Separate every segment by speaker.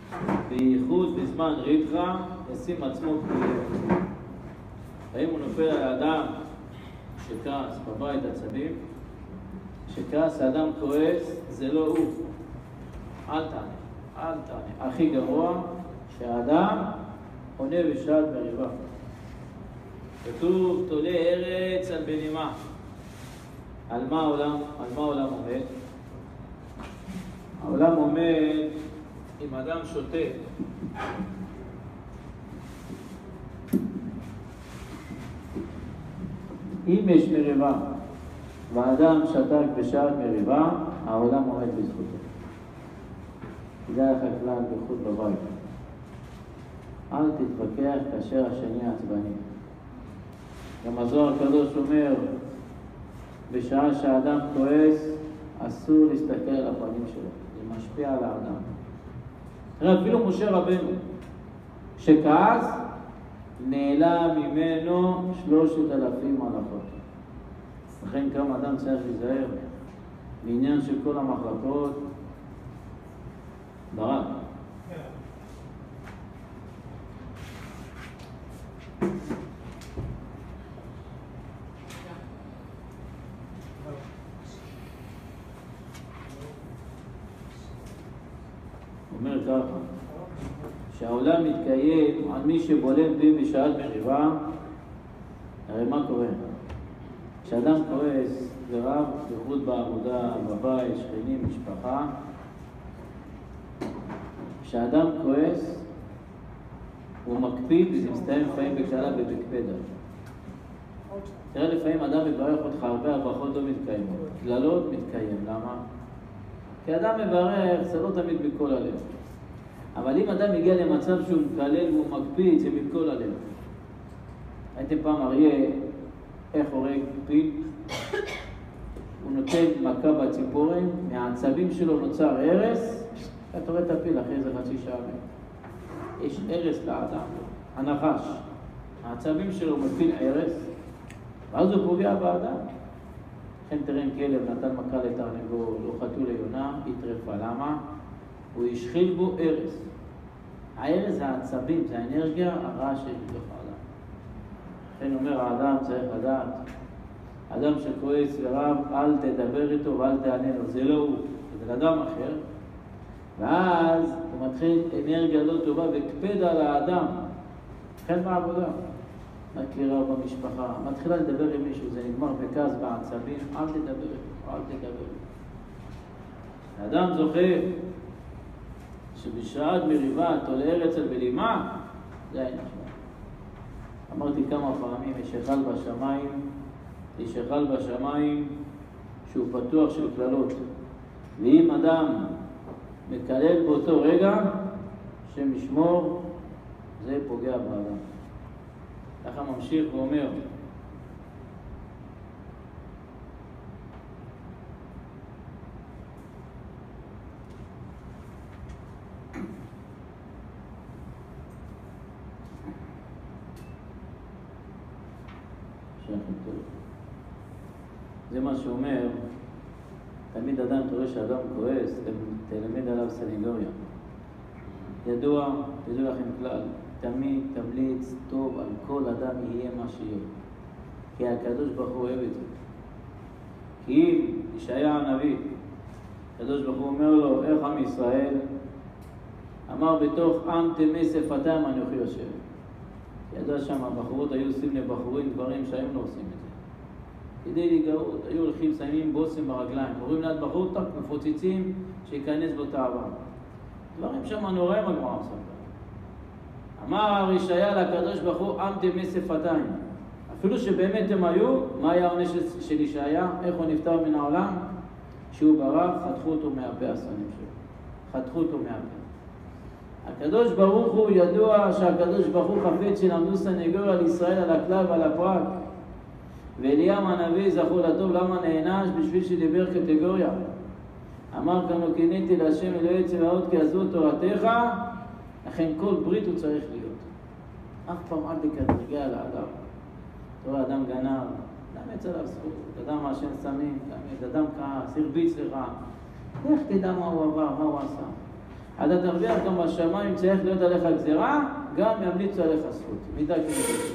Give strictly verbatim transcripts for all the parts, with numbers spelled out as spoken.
Speaker 1: בייחוד בזמן ריתחה, ישים עצמו כבוד. האם הוא נופל על האדם שכעס בבית עצבים? שכעס האדם כועס, זה לא הוא. אל תענה, אל תענה. הכי גרוע שהאדם עונה בשעת מריבה. כתוב תולה ארץ על בנימה. על מה העולם, על מה העולם עומד? העולם עומד אם אדם שותה. אם יש מריבה והאדם שתק בשעת מריבה, העולם עומד בזכותו. כדאי לך כלל בייחוד בבית. אל תתווכח כאשר השני עצבני. גם הזוהר הקדוש אומר, בשעה שהאדם כועס, אסור להסתכל על הפנים שלו. זה משפיע על האדם. תראה, אפילו משה רבנו, שכעס, נעלה ממנו שלושת אלפים הלכות. לכן כמה אדם צריך להיזהר בעניין של כל המחלקות ברק. אומר ככה, שהעולם מתקיים על מי שבולם בי בשעת מריבה. הרי מה קורה? כשאדם כועס ורב, בייחוד בעבודה, בבית, שכנים, משפחה, כשאדם כועס הוא מקפיד וזה מסתיים לפעמים בקללה ובקפדה. תראה, לפעמים אדם מברך אותך הרבה, הברכות לא מתקיימות, קללות מתקיים. למה? כי אדם מברך, זה לא תמיד מכל הלב. אבל אם אדם מגיע למצב שהוא מקלל והוא מקפיד, זה מכל הלב. הייתם פעם אריה, איך הורג פיל? הוא נותן מכה בציפורן, מהעצבים שלו נוצר הרס, אתה רואה את הפיל אחרי זה חצי שעה. יש הרס לאדם, הנחש. העצבים שלו מפיל הרס, ואז הוא פוגע באדם. לכן תראה אם כלב נתן מכה לתרנגול, לא חתול ליונה, התרפה. למה? הוא השחיל בו הרס. ההרס זה העצבים, זה האנרגיה הרעה שיש בתוך האדם. לכן אומר האדם צריך לדעת, אדם שכועס ורב, אל תדבר איתו ואל תענה לו, זה לא הוא, זה אדם אחר. ואז הוא מתחיל אנרגיה לא טובה וקפד על האדם. לכן בעבודה, מכירה במשפחה, מתחילה לדבר עם מישהו, זה נגמר בכעס בעצבים, אל תדבר איתו, אל תדבר. האדם זוכר שבשעת מריבה תולה ארץ על בלימה, זה העניין שלנו. אמרתי כמה פעמים, יש היכל בשמיים, יש היכל בשמיים שהוא פתוח של כללות. ואם אדם מקלל באותו רגע, שם ישמור, זה פוגע באדם. ככה ממשיך ואומר, זה מה שאומר, תמיד אדם, תראה שאדם כועס, תלמד עליו סנגוריה. ידוע, תדעו לכם כלל, תמיד תמליץ טוב על כל אדם יהיה מה שיהיה. כי הקדוש ברוך הוא אוהב את זה. כי אם ישעיה הנביא, הקדוש ברוך הוא אומר לו, איך עם ישראל? אמר בתוך עם תמי שפתיים אנוכי יושב. ידע שם, הבחורות היו עושים לבחורים דברים שהיום לא עושים את זה. כדי להיגרות, היו הולכים שמים בוסם ברגליים. קוראים ליד בחור, טק, מפוצצים, שיכנס בו תאווה. דברים שם נוראים הגמרא עושה. אמר ישעיה לקדוש ברוך הוא, עם תמי שפתיים. אפילו שבאמת הם היו, מה היה העונש של ישעיה? איך הוא נפטר מן העולם? שהוא ברח, חתכו אותו מהפה הסונים שלו. חתכו אותו מהפה. הקדוש ברוך הוא ידוע שהקדוש ברוך הוא חפץ שלמדו סנגוריה על ישראל, על הכלל ועל הפרט. ואליהו הנביא זכור לטוב למה נענש בשביל שדיבר קטגוריה. אמר כאן לא קינאתי להשם אלוהי צבאות כי עזו תורתך, לכן כל ברית הוא צריך להיות. אף פעם אל תקטרגע על האדם. תראה אדם גנב, לאמץ עליו זכות, אדם מעשן סמים, אדם כעס, הרביץ לך. איך תדע מה הוא עבר, מה הוא עשה? אתה תרוויח גם בשמיים, צריך להיות עליך גזירה, גם ימליצו עליך זכות. מידה כאילו.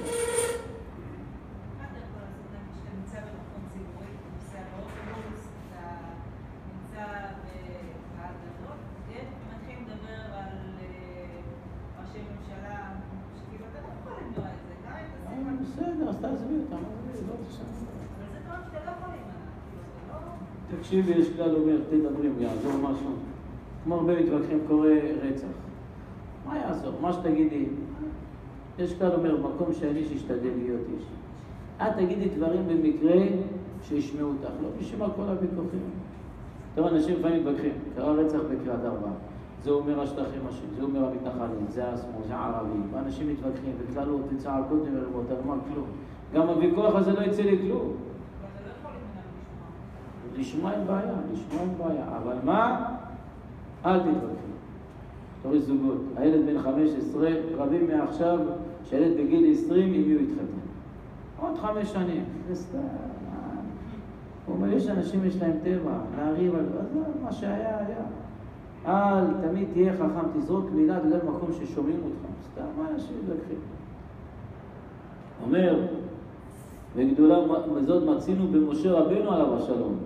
Speaker 1: בסדר, אז תעזבי אותם, לא תשמע.
Speaker 2: אבל זה דברים שאתה לא יכולים, זה לא...
Speaker 1: תקשיבי, יש כלל אומר, תדברים, יעזור משהו. כמו הרבה מתווכחים, קורא רצח. מה יעזור? מה שתגידי. יש כלל אומר, מקום שאני שישתדל להיות איש. את תגידי דברים במקרה שישמעו אותך, לא בשביל כל הוויכוחים. טוב, אנשים לפעמים מתווכחים, קרא רצח בקריאת ארבע. זה אומר השטחים השם, זה אומר המתנחלים, זה השמאל, זה הערבים. ואנשים מתווכחים, וכללות וצעקות ומרבות, אני אומר כלום. גם הוויכוח הזה לא יצא לי כלום.
Speaker 2: אבל אתה לא יכול להימנע
Speaker 1: לשמוע אין בעיה, לשמוע אין בעיה. אבל מה? אל תתווכחים. תורי זוגות, הילד בן חמש עשרה, רבים מעכשיו, שהילד בגיל עשרים, עם מי הוא יתחתן. עוד חמש שנים. זה סתם. הוא אומר, יש אנשים, יש להם טבע, להריב על זה, מה שהיה, היה. אל, תמיד תהיה חכם, תזרוק מילה בגלל מקום ששומעים אותך. סתם, מה אנשים מתווכחים? אומר, וגדולה מזאת מצינו במשה רבנו עליו השלום.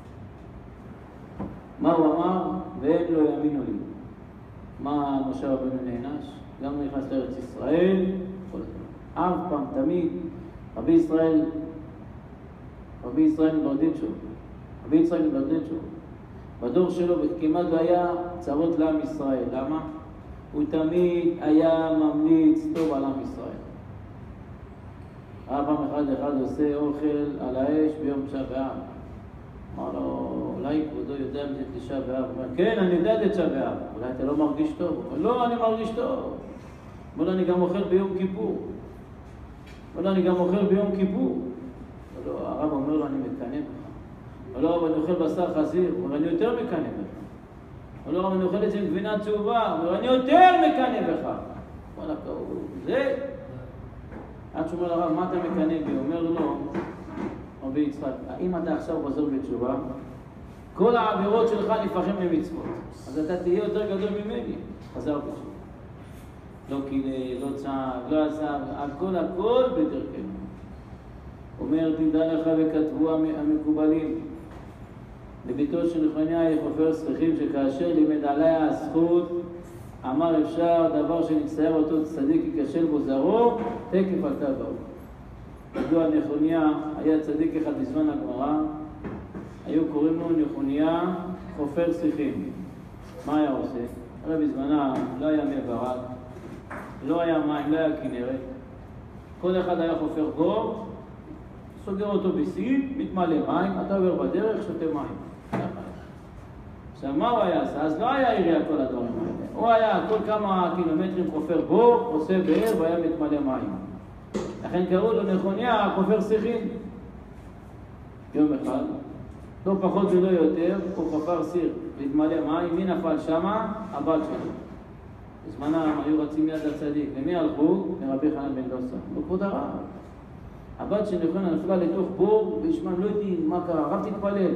Speaker 1: מה הוא אמר? והם לא יאמינו לי. מה משה רבנו נענש? גם נכנס לארץ ישראל, אף פעם, תמיד, רבי ישראל, רבי ישראל מברדיצ'ו, רבי ישראל מברדיצ'ו, בדור שלו כמעט לא היה צרות לעם ישראל. למה? הוא תמיד היה ממליץ טוב על עם ישראל. היה פעם אחד אחד עושה אוכל על האש ביום תשעה באב. אמר לו, אולי כבודו יודע את תשעה באב? הוא אומר, כן, אני יודע את תשעה באב. אולי אתה לא מרגיש טוב? הוא אומר, לא, אני מרגיש טוב. אבל אני גם אוכל ביום כיפור. אבל אני גם אוכל ביום כיפור. הרב אומר לו, אני מקנא בך. לא, אבל אני אוכל בשר חזיר. הוא אומר, אני יותר מקנא בך. לא, אבל אני אוכל את זה עם גבינה צהובה. הוא אומר, אני יותר מקנא בך. וואלה, זה... עד שאומר לרב, מה אתה מקנא בי? הוא אומר לו, רבי יצחק, אם אתה עכשיו חוזר בתשובה, כל העבירות שלך נפחים למצוות. אז אתה תהיה יותר גדול ממני. חזר בתשובה. לא קילה, לא צעק, לא עזב, הכל הכל בדרכנו. אומר, תדע לך וכתבו המקובלים. לביתו של נחמיה חופר סככים שכאשר לימד עליה הזכות, אמר אפשר דבר שנצטער אותו צדיק ייכשל בו זרעו, תקף עלתה בו. ידוע נחמיה היה צדיק אחד בזמן הגמרא, היו קוראים לו נחמיה חופר סככים. מה היה עושה? הרי בזמנה לא היה מי ברק, לא היה מים, לא היה כנרת. כל אחד היה חופר בור, סוגר אותו בסין, מתמלא מים, אתה עובר בדרך, שותה מים. עכשיו, מה הוא היה עשה? אז לא היה עירייה כל הדברים האלה. הוא היה כל כמה קילומטרים חופר בור, עושה באר והיה מתמלא מים. לכן קראו לו נחמיה חופר סככים. יום אחד, לא פחות ולא יותר, הוא חפר סיר, להתמלא מים. מי נפל שמה? הבת שלו. בזמנם היו רצים יד הצדיק. למי הלכו? לרבי חנן בן דוסה. לא כבוד הרב. הבת של נחמיה נפלה לתוך בור, וישמע, לא יודעים מה קרה, הרב תתפלל.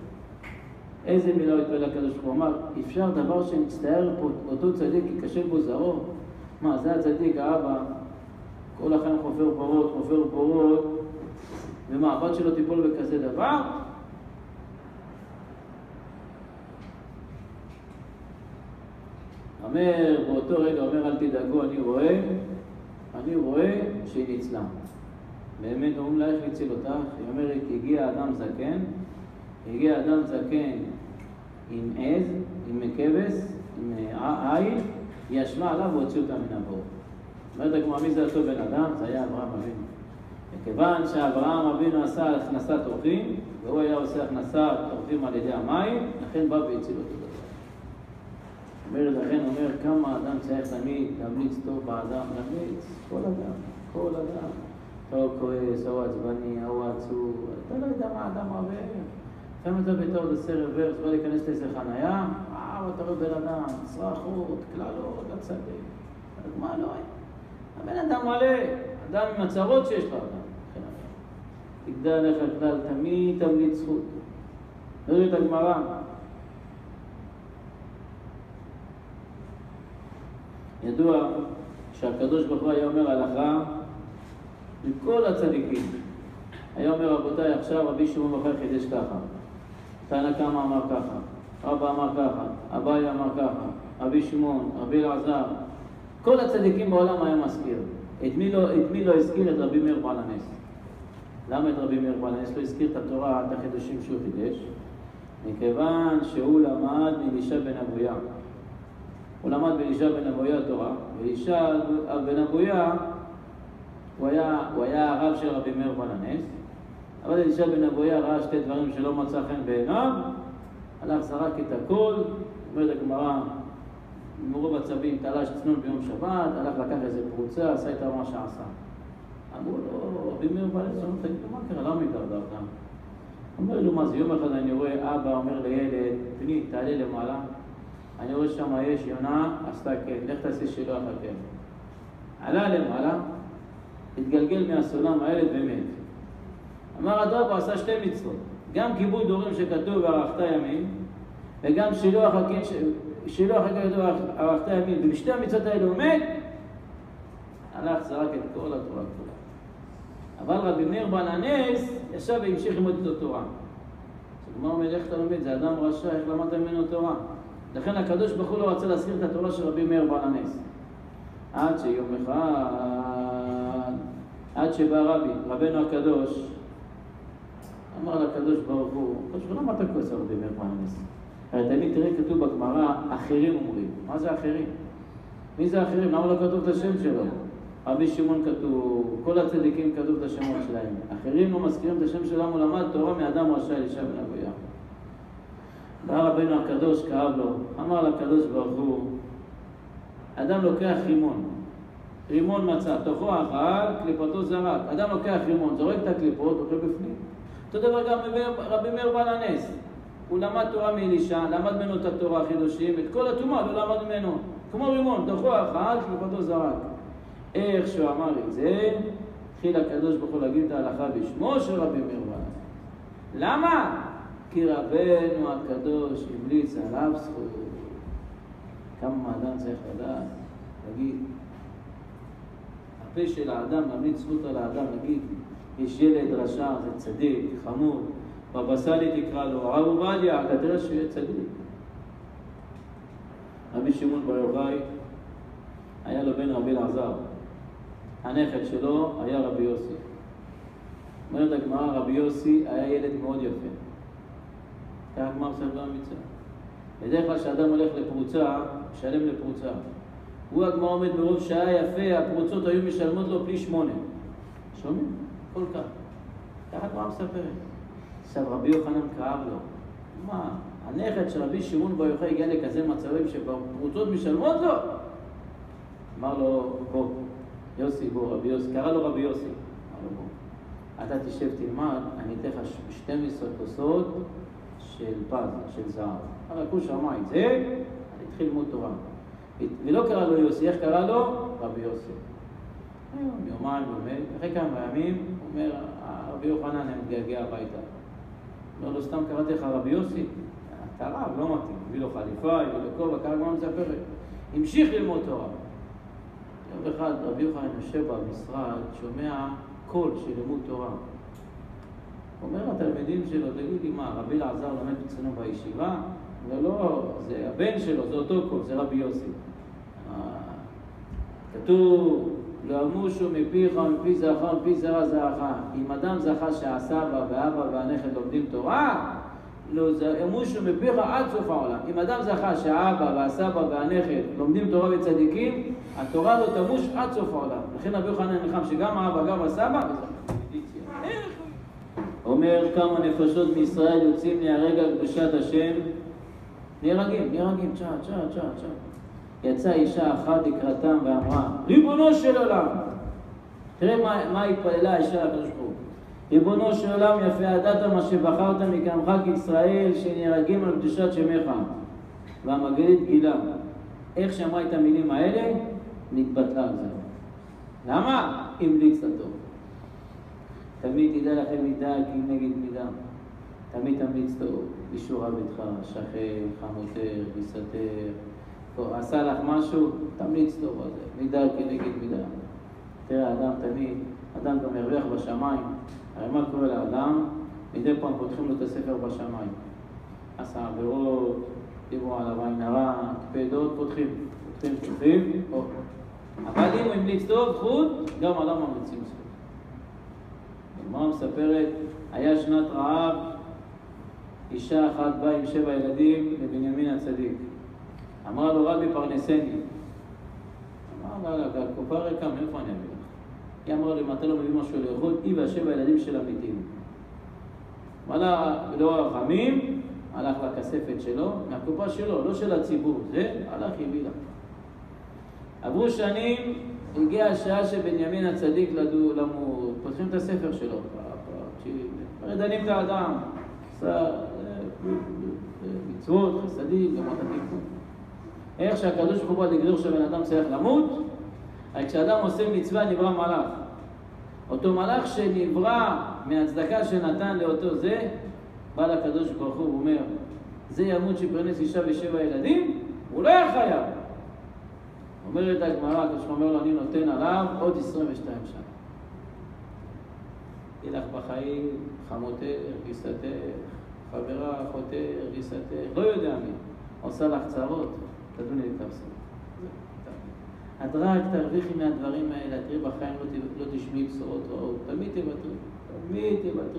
Speaker 1: איזה מילה הוא התפלל הקדוש ברוך הוא? אמר, אפשר דבר שנצטער פה, אותו צדיק ייכשל בו זרעו? מה, זה הצדיק, האבא, כל החיים חופר בורות, חופר בורות, ומה, הבת שלו תיפול בכזה דבר? אומר, באותו רגע אומר, אל תדאגו, אני רואה, אני רואה שהיא ניצלה. באמת אומרים לה, איך להציל אותך? היא אומרת, הגיע אדם זקן, הגיע אדם זקן עם עז, עם כבש, עם עיל, היא ישבה עליו והוציא אותה מן הבור. אומרת הגמרא, מי זה אותו בן אדם? זה היה אברהם אבינו. וכיוון שאברהם אבינו עשה הכנסת אורחים, והוא היה עושה הכנסת אורחים על ידי המים, לכן בא והציל אותו. אומרת, לכן אומר, כמה אדם צריך תמיד להמליץ טוב באדם, להמליץ כל אדם, כל אדם. טוב כועס, או עצבני, או עצוב, אתה לא יודע מה אדם רבה. לפעמים אתה בתור עושה רוורס, בא להיכנס לאיזה חנייה, וואו, אתה רואה בן אדם, צרחות, כללות, הצדיק. מה לא היה? הבן אדם מלא, אדם עם הצרות שיש לו אדם. תגדל לך כלל, תמיד תמליץ זכות. נראה את הגמרא. ידוע שהקדוש ברוך הוא היה אומר הלכה לכל הצדיקים. היה אומר, רבותיי, עכשיו רבי שמעון בר יוחאי חידש ככה, תנא קמא אמר ככה, רבא אמר ככה, אביי אמר ככה, רבי שמעון, רבי אלעזר, כל הצדיקים בעולם היה מזכיר. את מי לא, את מי לא הזכיר? את רבי מאיר בעל הנס. למה את רבי מאיר בעל הנס לא הזכיר את התורה, את החידושים שהוא חידש? מכיוון שהוא למד מאלישע בן אבויה. הוא למד מאלישע בן אבויה תורה, ואלישע בן אבויה הוא היה, הוא היה הרב של רבי מאיר בעל הנס, אבל אלישע בן אבויה ראה שתי דברים שלא מצא חן בעיניו, הלך זרק את הכל, אומרת הגמרא, מרוב עצבים תלש צנון ביום שבת, הלך לקח איזה פרוצה, עשה איתה מה שעשה. אמרו לו, רבי מאיר בעל הנס, תגיד לו, מה קרה? למה התדרדרת? אומר לו, מה זה? יום אחד אני רואה אבא אומר לילד, בני, תעלה למעלה, אני רואה שם יש יונה, עשתה כן, לך תעשה שילוח הכן. עלה למעלה, התגלגל מהסולם הילד ומת. אמר אדרבה, עשה שתי מצוות, גם כיבוד הורים שכתוב וארכת ימים, וגם שילוח הכן, שילוח הכן כתוב וארכת ימים, ובשתי המצוות האלה הוא מת, הלך זרק את כל התורה כולה. אבל רבי מאיר בעל הנס ישב והמשיך ללמוד את התורה. זאת אומרת, איך אתה לומד? זה אדם רשע, איך למדת ממנו תורה? לכן הקדוש ברוך הוא לא רצה להזכיר את התורה של רבי מאיר בעל הנס. עד שיום אחד, עד שבא רבי, רבנו הקדוש, אמר לקדוש ברוך הוא, הקדוש ברוך הוא, למה אתה כועס על רבי מאיר בעל הנס? הרי תמיד תראה כתוב בגמרא, אחרים אומרים. מה זה אחרים? מי זה אחרים? למה לא כתוב את השם שלו? רבי שמעון כתוב, כל הצדיקים כתוב את השמות שלהם. אחרים לא מזכירים את השם שלהם, הוא למד תורה מאדם רשע אלישע בן אבויה. בא רבנו הקדוש, כאב לו, אמר לקדוש ברוך הוא, אדם לוקח רימון, רימון מצא, תוכו אכל, קליפתו זרק. אדם לוקח רימון, זורק את הקליפות, אוכל בפנים. אותו דבר גם רבי מאיר בעל הנס. הוא למד תורה מאלישע, למד ממנו את התורה, החידושים, את כל התורה, לא למד ממנו. כמו רימון, תוכו אכל, קליפתו זרק. איך שהוא אמר את זה, התחיל הקדוש ברוך הוא להגיד את ההלכה בשמו של רבי מאיר בעל הנס. למה? כי רבנו הקדוש המליץ עליו זכות. כמה האדם צריך לדעת, להגיד, הפה של האדם ממליץ זכות על האדם, להגיד, יש ילד רשע, זה צדיק, חמוד, בבא סאלי תקרא לו, הרב עובדיה, אתה תראה שהוא יהיה צדיק. רבי שמעון בר יוחאי, היה לו בן רבי אלעזר, הנכד שלו היה רבי יוסי. אומרת הגמרא, רבי יוסי היה ילד מאוד יפה. כך הגמרא מספר במצווה. בדרך כלל כשאדם הולך לפרוצה, משלם לפרוצה. הוא הגמרא עומד מרוב שעה יפה, הפרוצות היו משלמות לו פי שמונה. שומעים? כל כך. כך הגמרא מספרת. עכשיו רבי יוחנן כאב לו. מה? הנכד של רבי שמעון בר יוחאי הגיע לכזה מצבים שפרוצות משלמות לו? אמר לו, בוא, יוסי, בוא, רבי יוסי. קרא לו רבי יוסי. אמר לו, בוא. אתה תשב תלמד, אני אתן לך שתים עשרה כוסות של פז, של זהב. אבל הוא שמע את זה, אני התחיל ללמוד תורה. ולא קרא לו יוסי, איך קרא לו? רבי יוסי. היום, יומיים, באמת, אחרי כמה ימים, הוא אומר, רבי יוחנן הם מתגעגע הביתה. לא, לא סתם קראתי לך רבי יוסי, אתה רב, לא מתאים, הביא לו חליפה, הביא לו כובע, ככה גם מספרת. המשיך ללמוד תורה. יום אחד רבי יוחנן יושב במשרד, שומע קול של לימוד תורה. הוא אומר לתלמידים שלו, תגיד לי מה, רבי אלעזר לומד אצלנו בישיבה? לא, לא, זה הבן שלו, זה אותו קול, זה רבי יוסי. כתוב, לא אמושו מפיך ומפי זרעך ומפי זרע זרעך. אם אדם זכה שהסבא והאבא והנכד לומדים תורה, לא אמושו מפיך עד סוף העולם. אם אדם זכה שהאבא והסבא והנכד לומדים תורה וצדיקים, התורה לא תמוש עד סוף העולם. לכן רבי יוחנן נלחם שגם האבא, גם הסבא, אומר כמה נפשות מישראל יוצאים להיהרג על קדושת השם, נהרגים, נהרגים, צ'ה, צ'ה, צ'ה, צ'ה. יצאה אישה אחת לקראתם ואמרה, ריבונו של עולם, תראה מה, מה התפללה האישה הקדוש ברוך הוא. ריבונו של עולם, יפה ידעת מה שבחרת מקמך כישראל שנהרגים על קדושת שמך. והמגלית גילה. איך שאמרה את המילים האלה, נתבטלה על זה. למה? המליץ לטוב. תמיד תדע לכם מידה כי נגד מידה. תמיד תמליץ טוב. בישורה ביתך, שכן, חמותך, גיסתך, עשה לך משהו, תמליץ טוב על זה, מידה כנגד מידה. תראה, האדם תמיד, אדם גם ירוויח בשמיים. הרי מה קורה לאדם? מדי פעם פותחים לו את הספר בשמיים. עשה עבירות, דיברו עליו עין הרע, קפדות, פותחים, פותחים, פותחים, או. אבל אם הוא המליץ טוב, חוד, גם עליו ממליצים זכות. הגמרא מספרת, היה שנת רעב, אישה אחת באה עם שבע ילדים לבנימין הצדיק. אמרה לו, רבי פרנסני. אמר לה, הקופה ריקה, מאיפה אני אביא לך? היא אמרה לו, אם אתה לא מביא משהו לאכול, היא והשבע ילדים שלה מתים. אמר לה, בלא רחמים, הלך לכספת שלו, מהקופה שלו, לא של הציבור, זה הלך הביא לה. עברו שנים, הגיעה השעה שבנימין הצדיק למות, פותחים את הספר שלו, דנים את האדם, עשה מצוות, חסדים, גמות התיקון. איך שהקדוש ברוך הוא הגדיר שבן אדם צריך למות, אבל כשאדם עושה מצווה נברא מלאך. אותו מלאך שנברא מהצדקה שנתן לאותו זה, בא לקדוש ברוך הוא ואומר, זה ימות שפרנס אישה ושבע ילדים, הוא לא היה חייב. אומרת הגמרא, הקדוש ברוך הוא אומר לו, אני נותן עליו עוד עשרים ושתיים שנה. תלך בחיים, חמותך, גיסתך, חברה, אחותך, גיסתך, לא יודע מי, עושה לך צרות, תדוני לתפסות. את רק תרוויחי מהדברים האלה, תראי בחיים לא תשמעי בשורות רעות, תמיד תוותרי, תמיד תוותרי.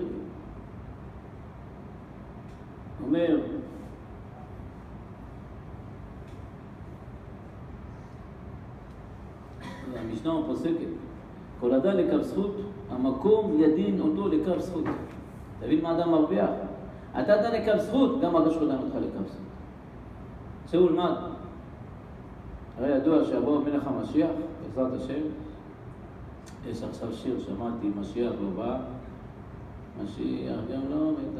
Speaker 1: אומר, המשנה פוסקת, כל אדם לקו זכות, המקום ידין אותו לקו זכות. תבין מה אדם מרוויח? אתה אדם לקו זכות, גם הקדוש ברוך הוא דן אותך לקו זכות. צאו ולמד. הרי ידוע שיבוא מלך המשיח, בעזרת השם, יש עכשיו שיר, שמעתי, משיח לא בא, משיח גם לא מת,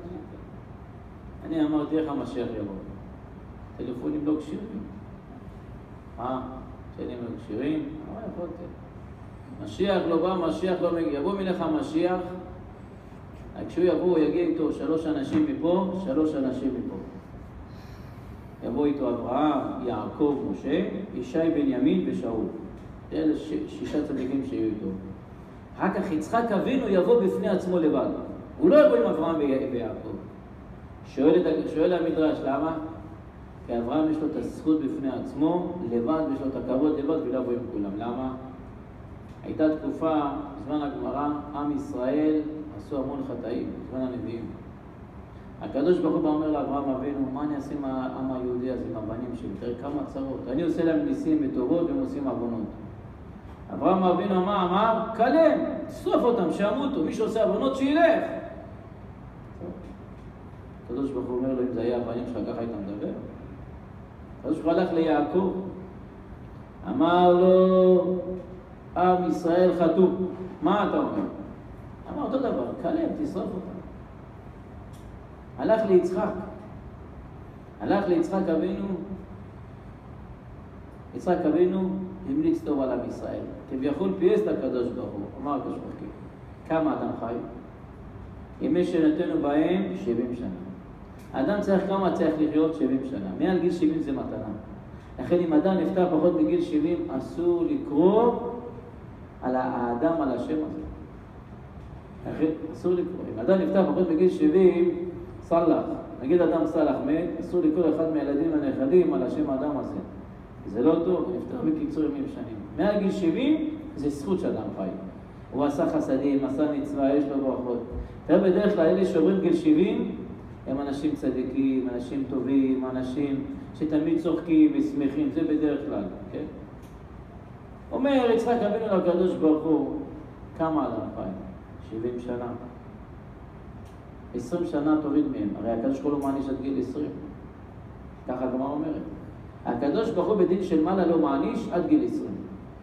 Speaker 1: אני אמרתי איך המשיח יבוא. טלפונים לא קשירים. אה? טלפונים לא קשירים? מה יכולת? משיח לא בא, משיח לא מגיע. יבוא מלך המשיח, כשהוא יבוא, הוא יגיע איתו שלוש אנשים מפה, שלוש אנשים מפה. יבוא איתו אברהם, יעקב, משה, ישי בנימין ושאול. אלה שישה צדיקים שיהיו איתו. אחר כך יצחק אבינו יבוא בפני עצמו לבד. הוא לא יבוא עם אברהם ויעקב. שואל, שואל המדרש, למה? כי אברהם יש לו את הזכות בפני עצמו, לבד, יש לו את הכבוד לבד, ולא יבוא עם כולם. למה? הייתה תקופה, בזמן הגמרא, עם ישראל עשו המון חטאים, בזמן הנביאים. הקדוש ברוך הוא אומר לאברהם אבינו, מה אני אעשה עם העם היהודי הזה, עם הבנים שלי? תראה כמה צרות. אני עושה להם ניסים וטובות והם עושים עוונות. אברהם אבינו אמר, אמר, קלם, תשרוף אותם, שימותו, מי שעושה עוונות שילך. הקדוש ברוך הוא אומר לו, אם זה היה הבנים שלך, ככה היית מדבר. הקדוש ברוך הוא הלך ליעקב, אמר לו, עם ישראל חטאו. מה אתה אומר? אמר אותו דבר, קלם, תשרוף אותם. הלך ליצחק, הלך ליצחק אבינו, יצחק אבינו המליץ טוב על עם ישראל, כביכול פייס לקדוש ברוך הוא, אמר הקדוש ברוך הוא, כמה אדם חי? ימי שנתנו בהם שבעים שנה. האדם צריך כמה צריך לחיות שבעים שנה, מעל גיל שבעים זה מתנה. לכן אם אדם נפטר פחות מגיל שבעים, אסור לקרוא על האדם על השם הזה. לכן אסור לקרוא, אם אדם נפטר פחות מגיל שבעים, סלח, נגיד אדם סלח מת, אסור לקרוא אחד מהילדים הנכדים על השם האדם הזה. זה לא טוב, הוא נפטר בקיצור ימים שנים. מעל גיל שבעים זה זכות שאדם חי. הוא עשה חסדים, עשה מצווה, יש לו ברכות. תראה בדרך כלל אלה שעוברים גיל שבעים הם אנשים צדיקים, אנשים טובים, אנשים שתמיד צוחקים ושמחים, זה בדרך כלל, כן? אומר יצחק אבינו לקדוש ברוך הוא, כמה אדם חי? שבעים שנה. עשרים שנה תוריד מהם, הרי הקדוש ברוך הוא לא מעניש עד גיל עשרים. ככה הגמרא אומרת. הקדוש ברוך הוא בדין של מעלה לא מעניש עד גיל עשרים.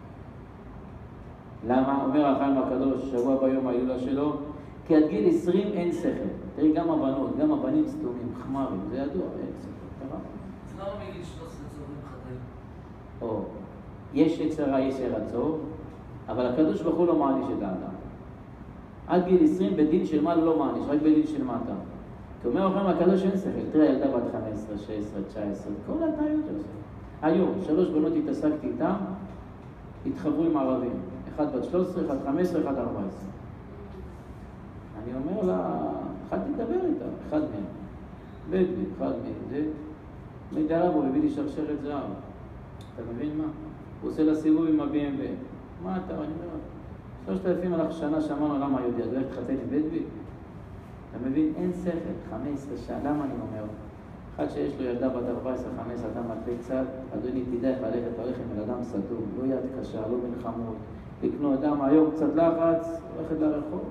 Speaker 1: למה? אומר החיים הקדוש, שבוע ביום ההילולה שלו, כי עד גיל עשרים אין שכל. תראי, גם הבנות, גם הבנים סתומים, חמרים, זה ידוע, אין שכל.
Speaker 2: אז למה מגיל שלוש עשרה צורים חטאים?
Speaker 1: או, יש יצרה, יש רצון, אבל הקדוש ברוך הוא לא מעניש את האדם. עד גיל עשרים בדין של מעלה לא מעניש, רק בדין של מטה. כי אומר לכם, הקדוש אין שכל. תראה, ילדה בת חמש עשרה, שש עשרה, תשע עשרה, כל הטעיות שלו. היום, שלוש בנות התעסקתי איתם, התחברו עם ערבים. אחד בת שלוש עשרה, אחד חמש עשרה, אחד ארבע עשרה. אני אומר לה, התחלתי לדבר איתה, אחד מהם. בדואי, אחד מהם, זה... מגלה בו, הביא לי שרשרת זהב. אתה מבין מה? הוא עושה לה סיבוב עם ה-בי אם דאבליו. מה אתה? אני אומר, שלושת אלפים הלך שנה שמענו למה היהודי, אז לא התחתן עם בדואי? אתה מבין? אין שכל, חמש עשרה שנה, למה אני אומר? אחד שיש לו ילדה בת ארבע עשרה, חמש עשרה, אדם מטריד קצת, אדוני תדע איך ללכת, הולך עם בן אדם סתום, לא יד קשה, לא מלחמות, לקנות אדם היום קצת לחץ, הולכת לרחוב.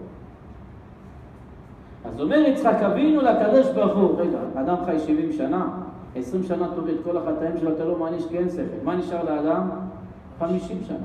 Speaker 1: אז אומר יצחק אבינו לקדוש ברוך הוא, רגע, אדם חי שבעים שנה, עשרים שנה תוריד כל החטאים שלו, אתה לא מעניש כי אין שכל. מה נשאר לאדם? חמישים שנה.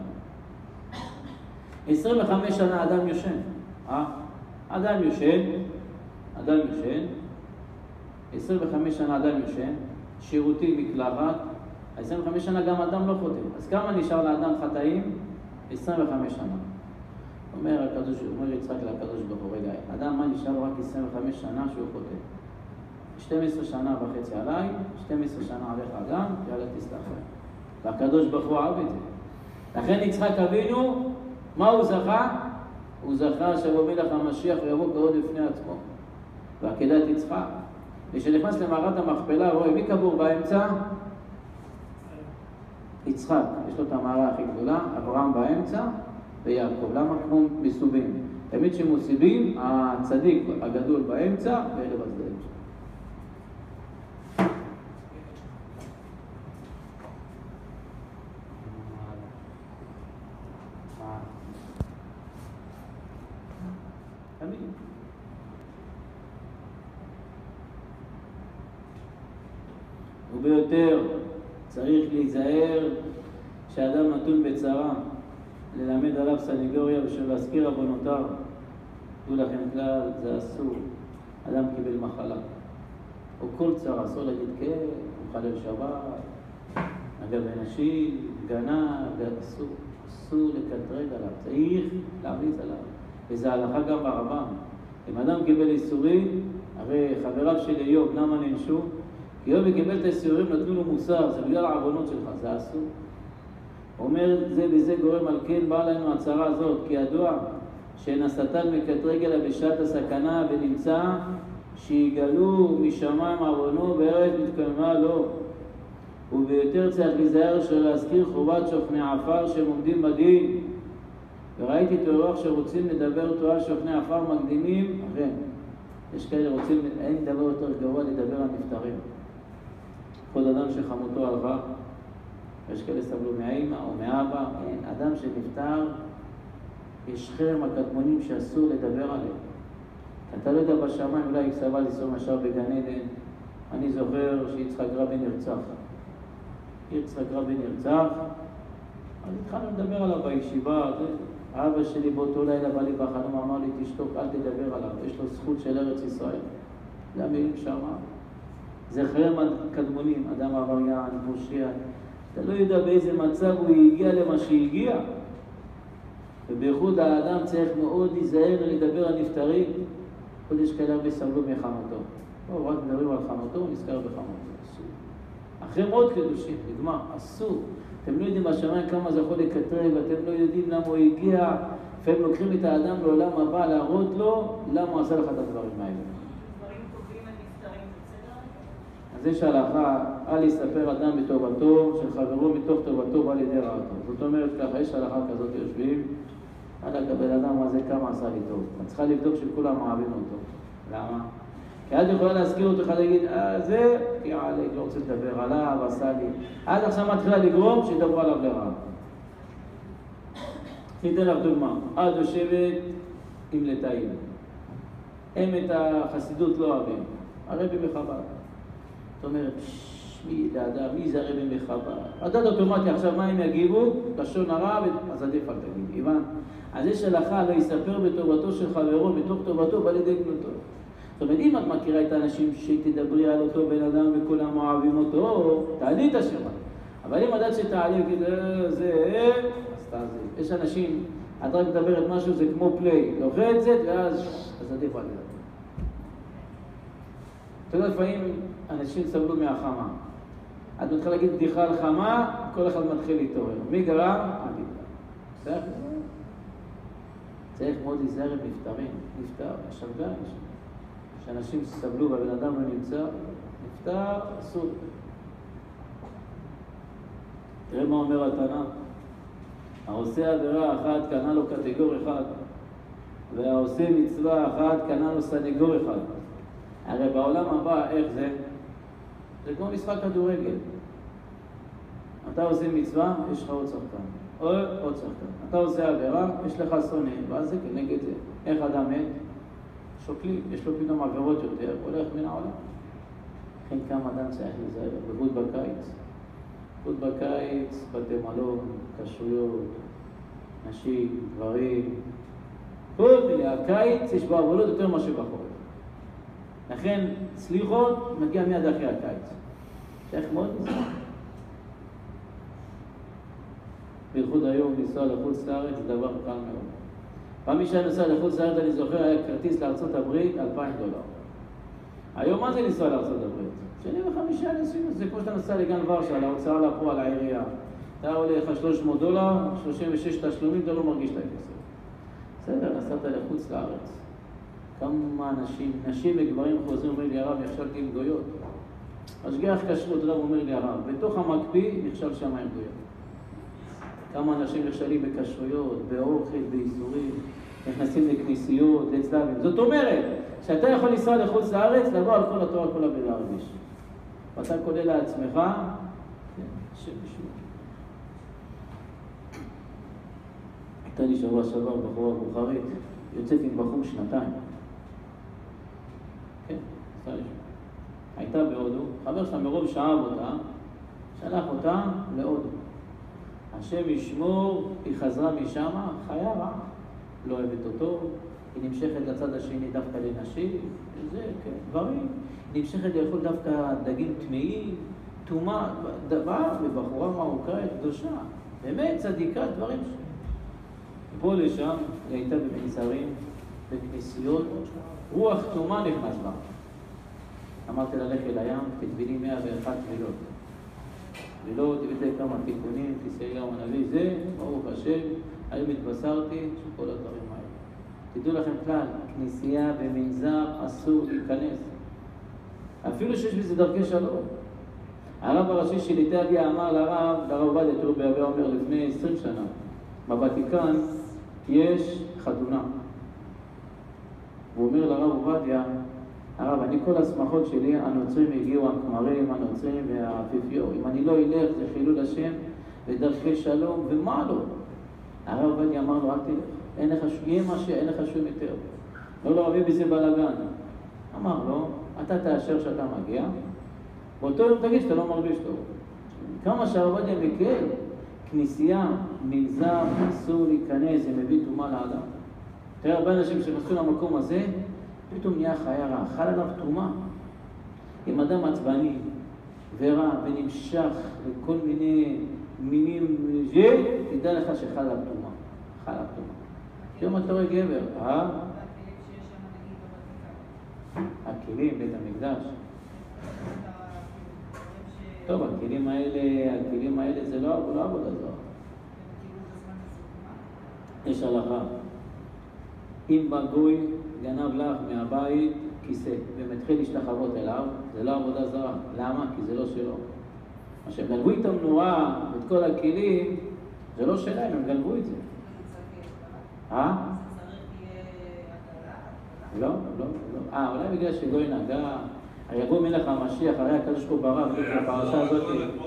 Speaker 1: עשרים וחמש שנה אדם יושן. אה? אדם יושן, אדם יושן, עשרים וחמש שנה אדם יושן, שירותי מקלחת, עשרים וחמש שנה גם אדם לא חוטא. אז כמה נשאר לאדם חטאים? עשרים וחמש שנה. אומר הקדוש, אומר יצחק לקדוש ברוך הוא, רגע, אדם מה נשאר רק עשרים וחמש שנה שהוא חוטא? שתים עשרה שנה וחצי עליי, שתים עשרה שנה עליך אדם, יאללה תסלח. והקדוש ברוך הוא אהב את זה. לכן יצחק אבינו, מה הוא זכה? הוא זכה שיבוא מלך המשיח ויבוא כבוד לפני עצמו. ועקדת יצחק. כשנכנס למערת המכפלה, רואה מי קבור באמצע? יצחק. יש לו את המערה הכי גדולה, אברהם באמצע ויעקב. למה? כמו מסובים. תמיד שמוסיבים, הצדיק הגדול באמצע ואלה בצדדים. וביותר צריך להיזהר שאדם נתון בצרה, ללמד עליו סניגוריה בשביל להזכיר עוונותיו. דעו לכם כלל, זה אסור. אדם קיבל מחלה או כל צרה, אסור להגיד כן, הוא חלל שבת, נגע בנשים, גנב, אסור. אסור לקטרג עליו, צריך להמליץ עליו. וזה הלכה גם ברמב"ם. אם אדם קיבל איסורים, הרי חבריו של איוב, למה נענשו? כי איוב קיבל את האיסורים, נתנו לו מוסר, זה בגלל העוונות שלך, זה אסור. הוא אומר, זה וזה גורם על כן, באה לנו הצרה הזאת, כי ידוע שאין השטן מקטרג אלא בשעת הסכנה, ונמצא שיגלו משמיים עוונו בארץ מתקיימה לו. וביותר צריך להיזהר שלהזכיר חובת שוכני עפר שהם עומדים בדין. וראיתי תוארך שרוצים לדבר תואר שוכני עפר מקדימים, אכן, יש כאלה רוצים, אין דבר יותר גרוע לדבר על נפטרים. כל אדם שחמותו הלכה, יש כאלה סבלו מהאימא או מאבא, אין, אדם שנפטר, יש חרם הקדמונים שאסור לדבר עליהם. אתה לא יודע בשמיים, אולי סבל לסום ישר בגן עדן. אני זוכר שיצחק רבין נרצח. יצחק רבין נרצח, אז התחלנו לדבר עליו בישיבה. האבא שלי באותו לילה בא לי בחלום, אמר לי, תשתוק, אל תדבר עליו, יש לו זכות של ארץ ישראל. זה המילים שאמר. זה חרם הקדמונים, אדם עבריין, מושיע. אתה לא יודע באיזה מצב הוא הגיע למה שהגיע. ובייחוד האדם צריך מאוד להיזהר לדבר על נפטרים. עוד יש כאלה הרבה סבלו מחמותו. לא, רק מדברים על חמותו, הוא נזכר בחמותו. אסור. אחרי מאוד קדושים, נגמר, אסור. אתם לא יודעים בשמיים כמה זה יכול לקטרג, ואתם לא יודעים למה הוא הגיע. לפעמים לוקחים את האדם לעולם הבא להראות לו למה הוא עשה לך את הדברים האלה.
Speaker 2: דברים טובים על נפטרים בסדר?
Speaker 1: אז יש הלכה, אל יספר אדם בטובתו, של חברו מתוך טובתו בא לידי רעתו. זאת אומרת ככה, יש הלכה כזאת יושבים, עד הקבל אדם הזה כמה עשה לי טוב. את צריכה לבדוק שכולם אוהבים אותו. למה? כי את יכולה להזכיר אותו, אחד להגיד, אה, זה, כי עלי, לא רוצה לדבר עליו, עשה לי. עד עכשיו מתחילה לגרום שידברו עליו לרעה. ניתן לך דוגמה. עד יושבת עם לטאים. הם את החסידות לא אוהבים. הרבי מחב"ד. זאת אומרת, מי לאדם, מי זה הרבי מחב"ד? עדד אוטומטי, עכשיו מה הם יגיבו? לשון הרע, אז עדיף אל תגיד. הבנת? אז יש הלכה, לא יספר בטובתו של חברו, בתוך טובתו, בא לידי גנותו. זאת אומרת, אם את מכירה את האנשים שתדברי על אותו בן אדם וכולם אוהבים אותו, תעלי את השם. אבל אם עדת שתעלי וגיד, זה, אז תעזי. יש אנשים, את רק מדברת משהו, זה כמו פליי. לוחצת, ואז, אז עדיף על זה. אתה יודע, לפעמים אנשים סבלו מהחמה. את מתחיל להגיד בדיחה על חמה, כל אחד מתחיל להתעורר. מי גרם? אני גרם. צריך מאוד להיזהר עם נפטרים. נפטר, יש הרבה אנשים. שאנשים סבלו והבן אדם לא נמצא, נפטר, אסור. תראה מה אומר התנא. העושה עבירה אחת קנה לו קטגור אחד, והעושה מצווה אחת קנה לו סנגור אחד. הרי בעולם הבא, איך זה? זה כמו משחק כדורגל. אתה עושה מצווה, יש לך עוד שחקן. או עוד שחקן. אתה עושה עבירה, יש לך שונא, ואז זה כנגד זה. איך אדם מת? שוקלים, יש לו פתאום עבירות יותר, הולך מן העולם. לכן כמה אדם צריך להיזהר, בגוד בקיץ. בגוד בקיץ, בתי מלון, כשרויות, נשים, גברים. כל מיני, הקיץ יש בו עבודות יותר מאשר בחורף. לכן סליחות מגיע מיד אחרי הקיץ. צריך מאוד להיזהר. בייחוד היום לנסוע לחוץ לארץ זה דבר קל מאוד. פעם מי שהיה נוסע לחוץ לארץ, אני זוכר, היה כרטיס לארצות הברית, אלפיים דולר. היום מה זה לנסוע לארצות הברית? שני וחמישה ניסויים, זה כמו שאתה נוסע לגן ורשה, להוצאה לפועל, לעירייה. אתה עולה לך שלוש מאות דולר, שלושים ושש תשלומים, אתה לא מרגיש את הכסף. בסדר, נסעת לחוץ לארץ. כמה אנשים, נשים וגברים חוזרים, אומר לי הרב, נכשלתי עם גויות. משגיח כשרות, רב אומר לי הרב, בתוך המקפיא נכשל שם עם גויות. כמה אנשים נכשלים בכשרויות, באוכל, באיסורים, נכנסים לכניסיות, לצלבים. זאת אומרת, שאתה יכול לנסוע לחוץ לארץ, לבוא על כל התורה כולה ולהרגיש. ואתה קונה לעצמך, השם ישמור. הייתה לי שבוע שעבר בחורה בוכרית, יוצאת עם בחור שנתיים. כן, עשה לי. הייתה בהודו, חבר שלה מרוב שאהב אותה, שלח אותה להודו. השם ישמור, היא חזרה משם, חיה רע, לא אוהבת אותו, היא נמשכת לצד השני דווקא לנשים, זה, כן, דברים. היא נמשכת לאכול דווקא דגים טמאים, תומה, דבר, ובחורה מרוקאית קדושה. באמת צדיקה, דברים ש... פה לשם, היא הייתה במנזרים, בכנסיות, רוח תומה נכנס בה. אמרתי ללך אל הים, תטבילי מאה ואחת טבילות. ולא תבטא כמה תיקונים, כיסא יום הנביא, זה, ברוך השם, היום התבשרתי שכל הדברים האלה. תדעו לכם כלל, כנסייה במנזר אסור להיכנס. אפילו שיש בזה דרכי שלום. הרב הראשי של איטליה אמר לרב, לרב עובדיה, תראו בהרבה אומר לפני עשרים שנה, בוותיקן יש חתונה. הוא אומר לרב עובדיה, הרב, אני כל הסמכות שלי, הנוצרים הגיעו, הכמרים, הנוצרים והאפיפיור. אם אני לא אלך, זה חילול השם ודרכי שלום, ומה לא? הרב עובדיה אמר לו, אל תלך. אין לך שום, יהיה מה שאין לך שום יותר. לא לא רבי בזה בלגן. אמר לו, אתה תאשר שאתה מגיע, באותו יום תגיד שאתה לא מרגיש טוב. כמה שהרב עובדיה מקל, כנסייה, מנזר, אסור להיכנס, זה מביא תרומה לאדם. תראה, הרבה אנשים שנכנסו למקום הזה, פתאום נהיה חיה רע, חל עליו תרומה. אם אדם עצבני ורע ונמשך לכל מיני מינים, תדע לך שחל עליו תרומה. חל עליו תרומה. היום אתה רואה גבר, אה? הכלים, בית המקדש. טוב, הכלים האלה, הכלים האלה זה לא עבודה זרה. יש הלכה. אם בגוי גנב לך מהבית כיסא ומתחיל להשתחוות אליו, זה לא עבודה זרה. למה? כי זה לא שלו. מה שהם גנבו את המנורה ואת כל הכלים, זה לא שלהם, הם גנבו את זה. אה? לא, לא, לא. אה, אולי בגלל שגוי נגע, יבוא מלך המשיח, הרי הקדוש ברוך הוא ברא, בפרשה הזאת.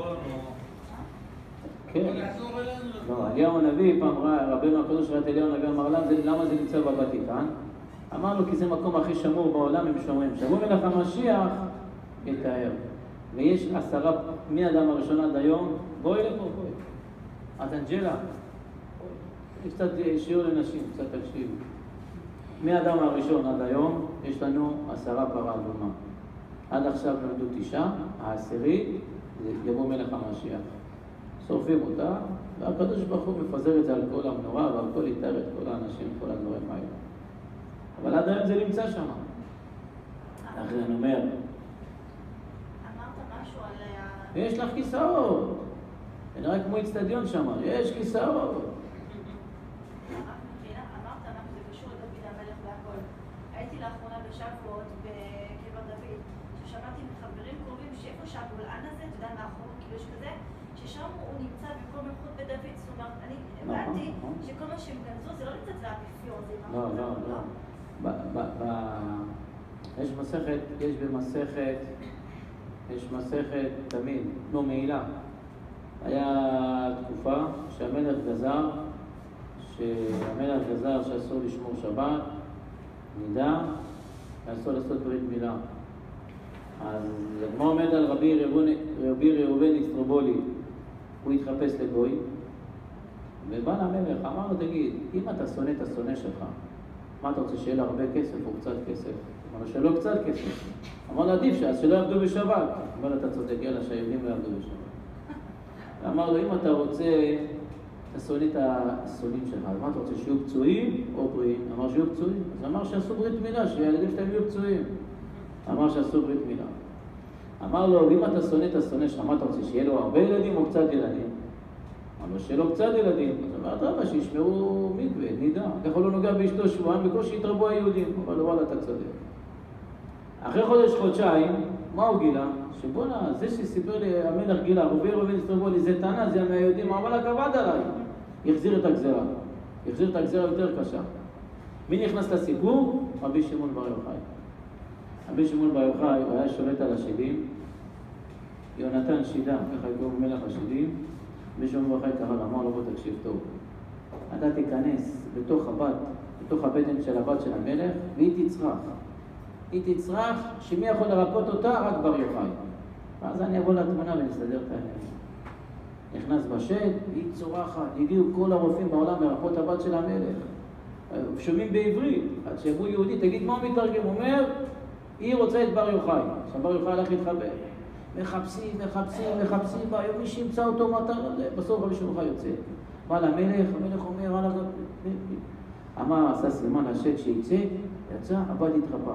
Speaker 1: כן. לא, אליהו הנביא, פעם רבנו הקדוש ראה את אליהו הנביא אמר להם, למה זה נמצא בוותיקן? אמר לו, כי זה מקום הכי שמור בעולם, הם שומרים. שבוא מלך המשיח, יתאר. ויש עשרה, מאדם הראשון עד היום, בואי לפה, בואי. את אנג'לה. יש קצת שיעור לנשים, קצת תקשיב. מאדם הראשון עד היום, יש לנו עשרה פרה אדומה. עד עכשיו נולדו תשעה, העשירי, יבוא מלך המשיח. שורפים אותה, והקדוש ברוך הוא מפזר את זה על כל המנורה ועל כל יתר את כל האנשים, כל הדברים האלה. אבל עד היום זה נמצא שם. אחרי אני אומר.
Speaker 2: אמרת משהו על
Speaker 1: ויש לך כיסאות. זה נראה כמו אצטדיון שם, יש כיסאות.
Speaker 2: אמרת, אנחנו זה קשור לדוד המלך והכל. הייתי לאחרונה בשבועות בקבר דוד, ששמעתי מחברים קרובים שאיפה שהבולען הזה, אתה יודע, מאחור, כאילו יש כזה, ששם הוא נמצא במקום מלכות בדוד. זאת אומרת, אני הבנתי שכל מה שהם גנזו זה לא נמצא זה האפיפיור, זה
Speaker 1: לא, לא, לא. יש מסכת, יש במסכת, יש מסכת תמיד, לא מעילה. היה תקופה שהמלך גזר, שהמלך גזר שאסור לשמור שבת, נידה, ואסור לעשות ברית מילה. אז כמו עומד על רבי ראובן איסטרובולי, הוא התחפש לגוי, ובא למלך, אמר לו, תגיד, אם אתה שונא את השונא שלך, מה אתה רוצה, שיהיה לה הרבה כסף או קצת כסף? אמר לו, שלא קצת כסף. אמר לו, עדיף שאז שלא יעבדו בשבת. אמר לו, אתה צודק, יאללה, שהיהודים לא יעבדו בשבת. אמר לו, אם אתה רוצה, אתה שונא את השונאים שלך, אז מה אתה רוצה, שיהיו פצועים או בריאים? אמר שיהיו פצועים. אז אמר שעשו ברית מילה, שהילדים שלהם יהיו פצועים. אמר שעשו ברית מילה. אמר לו, אם אתה שונא את השונא שלך, מה אתה רוצה, שיהיה לו הרבה ילדים או קצת ילדים? אמר לו, שיהיה לו קצת ילדים. אז אמר, אתה יודע, שישמרו מקווה, נידה. ככה לא נוגע באשתו שבועיים, בקושי יתרבו היהודים. אמר לו, וואלה, אתה צודק. אחרי חודש, חודשיים, מה הוא גילה? שבונה, זה שסיפר לי המלך גילה, רבי ראובן איסטרובולי, זה טענה, זה מהיהודים, אבל הכבד עליי. יחזיר את הגזרה. יחזיר את הגזרה יותר קשה. מי נכנס לסיפור? רבי שמעון בר יוחאי. רבי שמעון בר יוחאי, הוא היה שולט על השדים. יונתן שידה, ככה יקראו מלך השדים. רבי שמעון בר יוחאי קרא לו, אמר לו, בוא תקשיב טוב. אתה תיכנס בתוך הבת, בתוך הבטן של הבת של המלך, והיא תצרח. היא תצרח, שמי יכול לרפות אותה? רק בר יוחאי. ואז אני אבוא לתמונה ונסתדר את העניין. נכנס בשד, היא צורחת, הגיעו כל הרופאים בעולם לרפות הבת של המלך. שומעים בעברית, עד שיבוא יהודי, תגיד מה הוא מתרגם? הוא אומר, היא רוצה את בר יוחאי. עכשיו בר יוחאי הלך להתחבר. מחפשים, מחפשים, מחפשים, מי שימצא אותו מטר, בסוף רבי שמעון יוצא. בא למלך, המלך אומר, אמר, עשה סימן השד שיצא, יצא, הבת התרפא.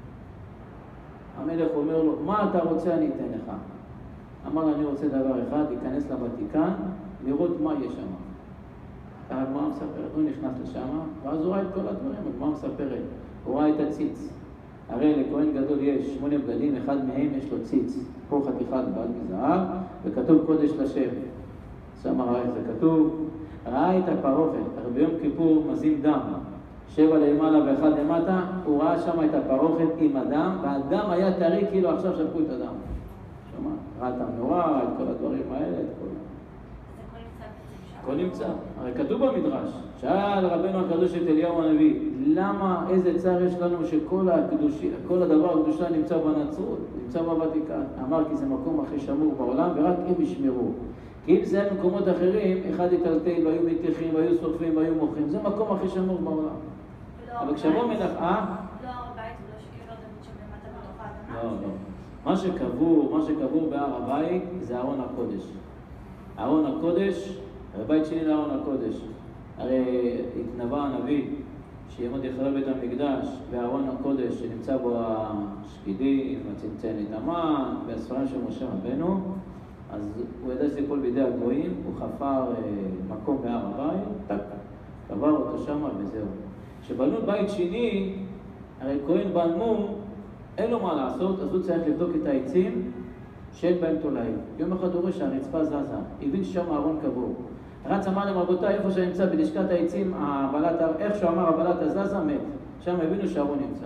Speaker 1: המלך אומר לו, מה אתה רוצה אני אתן לך? אמר לו, אני רוצה דבר אחד, להיכנס לוותיקן, לראות מה יש שם. הגמרא מספרת, הוא נכנס לשם, ואז הוא ראה את כל הדברים, הגמרא מספרת, הוא ראה את הציץ. הרי לכהן גדול יש שמונה בגדים, אחד מהם יש לו ציץ, פה חתיכת בעל מזהב, וכתוב קודש לשם. שם ראה איך זה כתוב, ראה את הפרוכת, הרי ביום כיפור מזים דם, שבע למעלה ואחד למטה, הוא ראה שם את הפרוכת עם הדם, והדם היה טרי כאילו עכשיו שלחו את הדם. שומע, ראה את המנורה, ראה את כל הדברים האלה, את כל... הכל נמצא. הרי כתוב במדרש, שאל רבנו הקדוש את אליהו הנביא, למה, איזה צער יש לנו שכל הקדושי, כל הדבר הקדושה נמצא בנצרות, נמצא בוותיקן? אמר כי זה מקום הכי שמור בעולם ורק הם ישמרו. כי אם זה היה במקומות אחרים, אחד יטלטל והיו מתיחים והיו שורפים והיו מוחים, זה מקום הכי שמור בעולם. אבל כשבוא מלך, אה?
Speaker 2: לא הר הבית, ולא שקבר דוד שם למטה בתוך האדמה?
Speaker 1: לא, לא. מה שקבור, מה שקבור בהר הבית זה ארון הקודש. ארון הקודש, הבית שני לארון הקודש. הרי התנבא הנביא שימות יחרב בית המקדש בארון הקודש שנמצא בו השקידים, הצנצנת המן והספרים של משה רבנו, אז הוא ידע שזה כל בידי הגויים, הוא חפר מקום בהר הבית, טק, קבר אותו שם וזהו. כשבנו בית שני, הרי כהן בנו, אין לו מה לעשות, אז הוא צריך לבדוק את העצים שאין בהם תולעים. יום אחד הוא רואה שהרצפה זזה, הבין ששם הארון קבור. רץ אמר להם, רבותיי, איפה שנמצא בלשכת העצים, הבלט, איך שהוא אמר הבלט הזזה, מת. שם הבינו שהארון נמצא.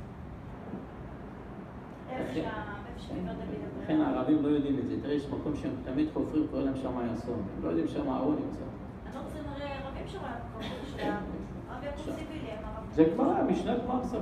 Speaker 1: לכן הערבים לא יודעים את זה. תראה, יש מקום שהם תמיד חופרים, קוראים להם שם האסון. הם לא יודעים שם הארון נמצא.
Speaker 2: אני לא רוצה לראה ערבים שם, המקום של הרב יעקב סיבילי,
Speaker 1: זה כבר היה, משנה כבר מספר.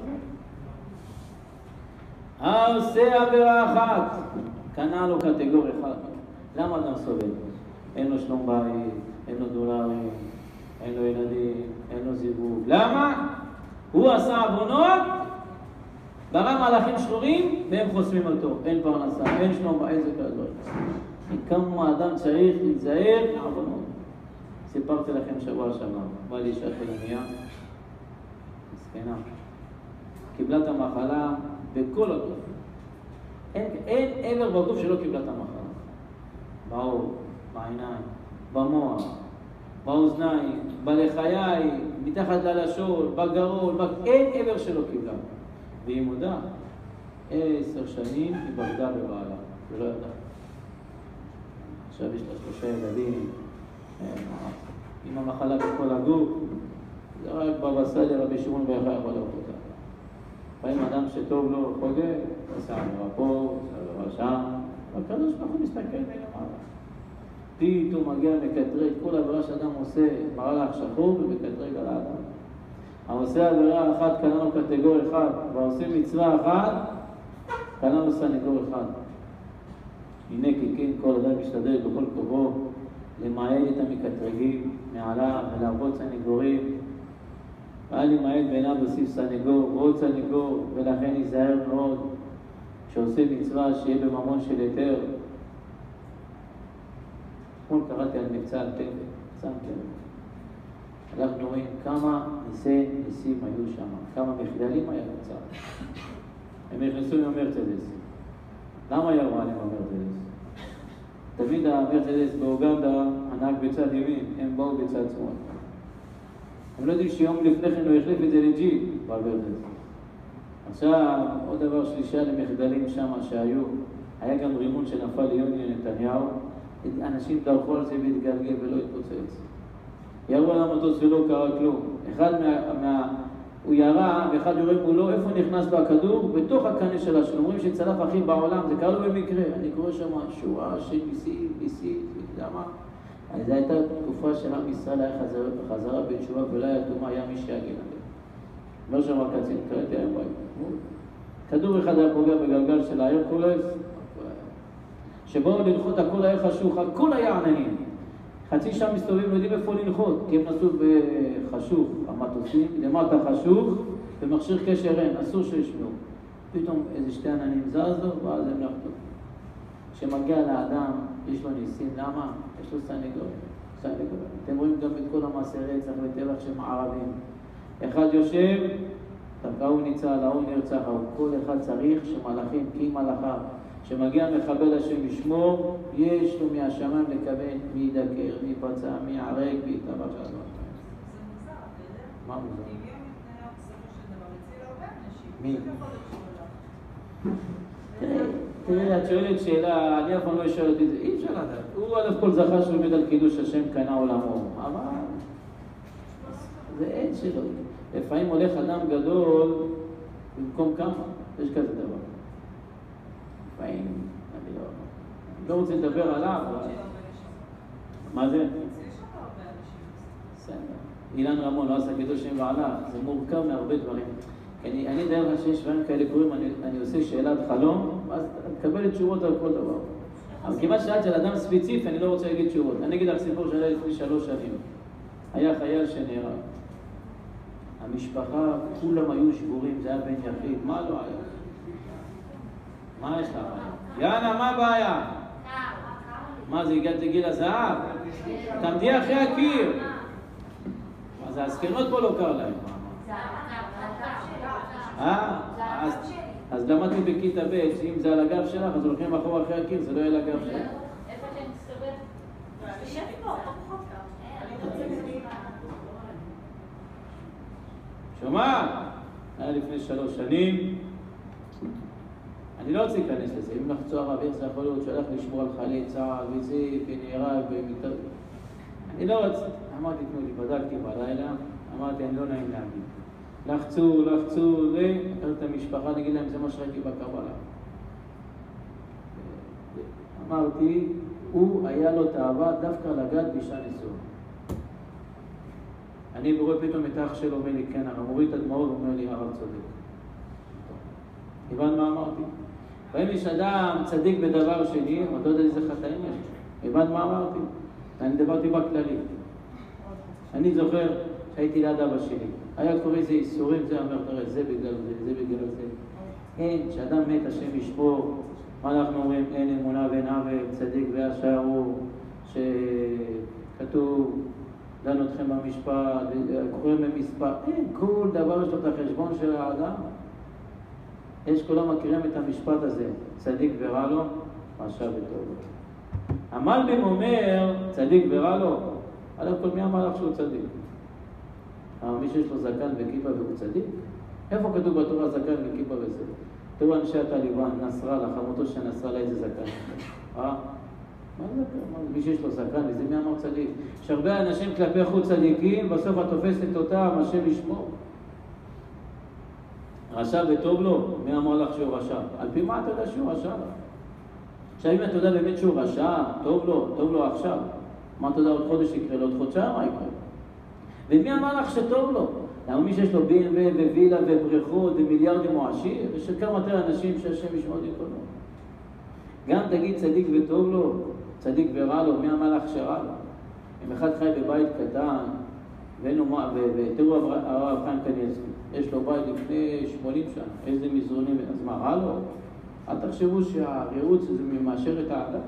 Speaker 1: העושה עבירה אחת, קנה לו קטגוריה אחת. למה אדם סובל? אין לו שלום בית, אין לו דולרים, אין לו ילדים, אין לו זיווג. למה? הוא עשה עוונות, ברא מלאכים שחורים, והם חוסמים אותו. אין פרנסה, אין שלום בית, איזה כזאת. כמה אדם צריך להיזהר מעוונות. סיפרתי לכם שבוע שעבר, בא לי אישה חילוניה, מסכנה, קיבלה את המחלה בכל הגוף. אין, אין עבר בגוף שלא קיבלה את המחלה. בעור, בעיניים, במוח, באוזניים, בלחיי, מתחת ללשון, בגרון, בק... אין עבר שלא קיבלה. והיא מודה, עשר שנים היא בגדה בבעלה, ולא ידעה. עכשיו יש לה שלושה ילדים, עם המחלה בכל הגוף, זה רק בבא סאלי רבי שמעון בר יוחאי יכול לראות אותה. לפעמים אדם שטוב לו חוגג, עושה עבירה פה, עושה עבירה שם, והקדוש ברוך הוא מסתכל מלמעלה. פתאום מגיע מקטרג, כל עבירה שאדם עושה מראה שחור ומקטרג על האדם. העושה עבירה אחת קנה לו קטגור אחד, והעושה מצווה אחת קנה לו סנגור אחד. הנה כי כן כל אדם משתדל בכל כוחו למעט את המקטרגים מעליו ולעבוד סנגורים, ואל למעט בעיניו להוסיף סנגור ועוד סנגור, ולכן ייזהר מאוד שעושה מצווה שיהיה בממון של היתר. אתמול קראתי על מבצע על תבל, שמתם. אנחנו רואים כמה ניסי ניסים היו שם, כמה מחדלים היה מבצע. הם נכנסו עם המרצדס. למה ירו עליהם המרצדס? תמיד המרצדס באוגנדה הנהג בצד ימין, הם באו בצד שמאל. הם לא יודעים שיום לפני כן הוא החליף את זה לג'יפ במרצדס. עכשיו, עוד דבר שלישה למחדלים שם שהיו, היה גם רימון שנפל ליוני נתניהו, אנשים דרכו על זה והתגלגל ולא התפוצץ. ירו על המטוס ולא קרה כלום. אחד מה... מה הוא ירה, ואחד יורה מולו, איפה נכנס לו הכדור? בתוך הקנה של השלומרים שצלף הכי בעולם, זה קרה לו במקרה. אני קורא שם שורה של ביסי, ביסי, למה? אז זו הייתה תקופה של עם ישראל היה חזרה, חזרה בתשובה ולא היה תומה, היה מי שיגן עליהם. אומר שם הקצין, קראתי היום בית. כדור אחד היה פוגע בגלגל של ההרקולס, שבאו לנחות הכל היה חשוך, הכל היה עננים. חצי שעה מסתובבים, לא יודעים איפה לנחות, כי הם נסעו בחשוך, המטוסים, למטה חשוך, במכשיר קשר אין, אסור שישמעו. פתאום איזה שתי עננים זזו, ואז הם נחתו. כשמגיע לאדם, יש לו ניסים, למה? יש לו סנגור. סנגור. אתם רואים גם את כל המעשי רצח וטבח שהם ערבים. אחד יושב, תקעו ניצל, ההוא נרצח, כל אחד צריך שמלאכים, כי מלאכה. כשמגיע מחבל השם ישמור, יש לו מהשמיים לקבל מי ידקר, מי פצע, מי יערק, מי יתבע שעזור.
Speaker 3: זה מוזר, אתה יודע?
Speaker 1: מה מוזר?
Speaker 3: אם יום לפני יום בסופו של דבר, הציל הרבה אנשים.
Speaker 1: מי?
Speaker 3: זה יכול להיות שאלה.
Speaker 1: תראה, את שואלת שאלה, אני אף פעם לא שואלת את זה, אי אפשר לדעת. הוא אלף כל זכה שהוא עומד על קידוש השם קנה עולמו, אבל זה אין שלו. לפעמים הולך אדם גדול במקום כמה, יש כזה דבר. לפעמים, אני לא, לא רוצה לדבר עליו, אבל... מה זה? בסדר. אילן רמון לא עשה קידוש שם ועלה, זה מורכב מהרבה דברים. אני, אני דרך כלל שיש דברים כאלה קוראים, אני, אני עושה שאלת חלום, ואז תקבל תשובות על כל דבר. אבל כמעט שאלת של אדם ספציפי, אני לא רוצה להגיד תשובות. אני אגיד לך סיפור שהיה לפני שלוש שנים. היה חייל שנהרג. המשפחה, כולם היו שבורים, זה היה בן יחיד. מה לא היה? מה יש לך? יאנה, מה הבעיה? מה זה, הגעת לגיל הזהב? תעמדי אחרי הקיר. מה זה, הזקנות פה לא קר להם. אה? אז למדתי בכיתה ב' שאם זה על הגב שלך, אז הולכים אחורה אחרי הקיר, זה לא יהיה לגב שלך.
Speaker 2: איפה אתם מסתובב? תשב פה, פחות קר.
Speaker 1: שומע? היה לפני שלוש שנים. אני לא רוצה להיכנס לזה. אם לחצו הרב, איך זה יכול להיות שהלך לשמור על חיילי צה"ל וזה, ונהרג ומתאר... אני לא רוצה. אמרתי, תנו לי, בדקתי בלילה, אמרתי, אני לא נעים להגיד. לחצו, לחצו, זה, את המשפחה, נגיד להם, זה מה שראיתי בקבלה. אמרתי, הוא היה לו תאווה דווקא לגעת באישה נשואה. אני רואה פתאום את האח שלו, אומר לי, כן, הרב מוריד את הדמעות, הוא אומר לי, הרב צודק. הבנת מה אמרתי? ואם יש אדם צדיק בדבר שני, אתה יודע איזה חטאים יש. הבנת מה אמרתי? אני דברתי בכללי. אני זוכר שהייתי ליד אבא שלי. היה קורא איזה איסורים, זה אומר, תראה, זה בגלל זה, זה בגלל זה. אין, כשאדם מת, השם ישמור. מה אנחנו אומרים? אין אמונה ואין עוול, צדיק וישר הוא, שכתוב, דן אתכם במשפט, קוראים במספר. אין, כל דבר יש לו את החשבון של האדם. יש כולם מכירים את המשפט הזה, צדיק ורע לו, רשע וטוב לו. המלבים אומר, צדיק ורע לו. עליו כל מי אמר לך שהוא צדיק? אבל מי שיש לו זקן וכיפה והוא צדיק? איפה כתוב בתורה זקן וכיפה וזה? תראו אנשי הטליבן, נסראללה, חמותו של נסראללה, איזה זקן. אה? מה זה זקן? מי שיש לו זקן, וזה מי אמר צדיק? יש הרבה אנשים כלפי חוץ צדיקים, בסוף את תופסת אותם, השם ישמור. רשע וטוב לו, מי אמר לך שהוא רשע? על פי מה אתה יודע שהוא רשע? עכשיו אם אתה יודע באמת שהוא רשע, טוב לו, טוב לו עכשיו. מה אתה יודע עוד חודש יקרה לו, עוד חודשיים מה יקרה? ומי אמר לך שטוב לו? למה מי שיש לו בי אם דאבליו ווילה ובריכות ומיליארדים הוא עשיר? יש כמה יותר אנשים שהשם ישמור את כל לו. גם תגיד צדיק וטוב לו, צדיק ורע לו, מי אמר לך שרע לו? אם אחד חי בבית קטן, ותראו הרב חיים קניאבסקי, יש לו בית לפני שמונים שנה, איזה מזרונים, אז מה רע לו? אל תחשבו שהרעות זה מאשר את האדם.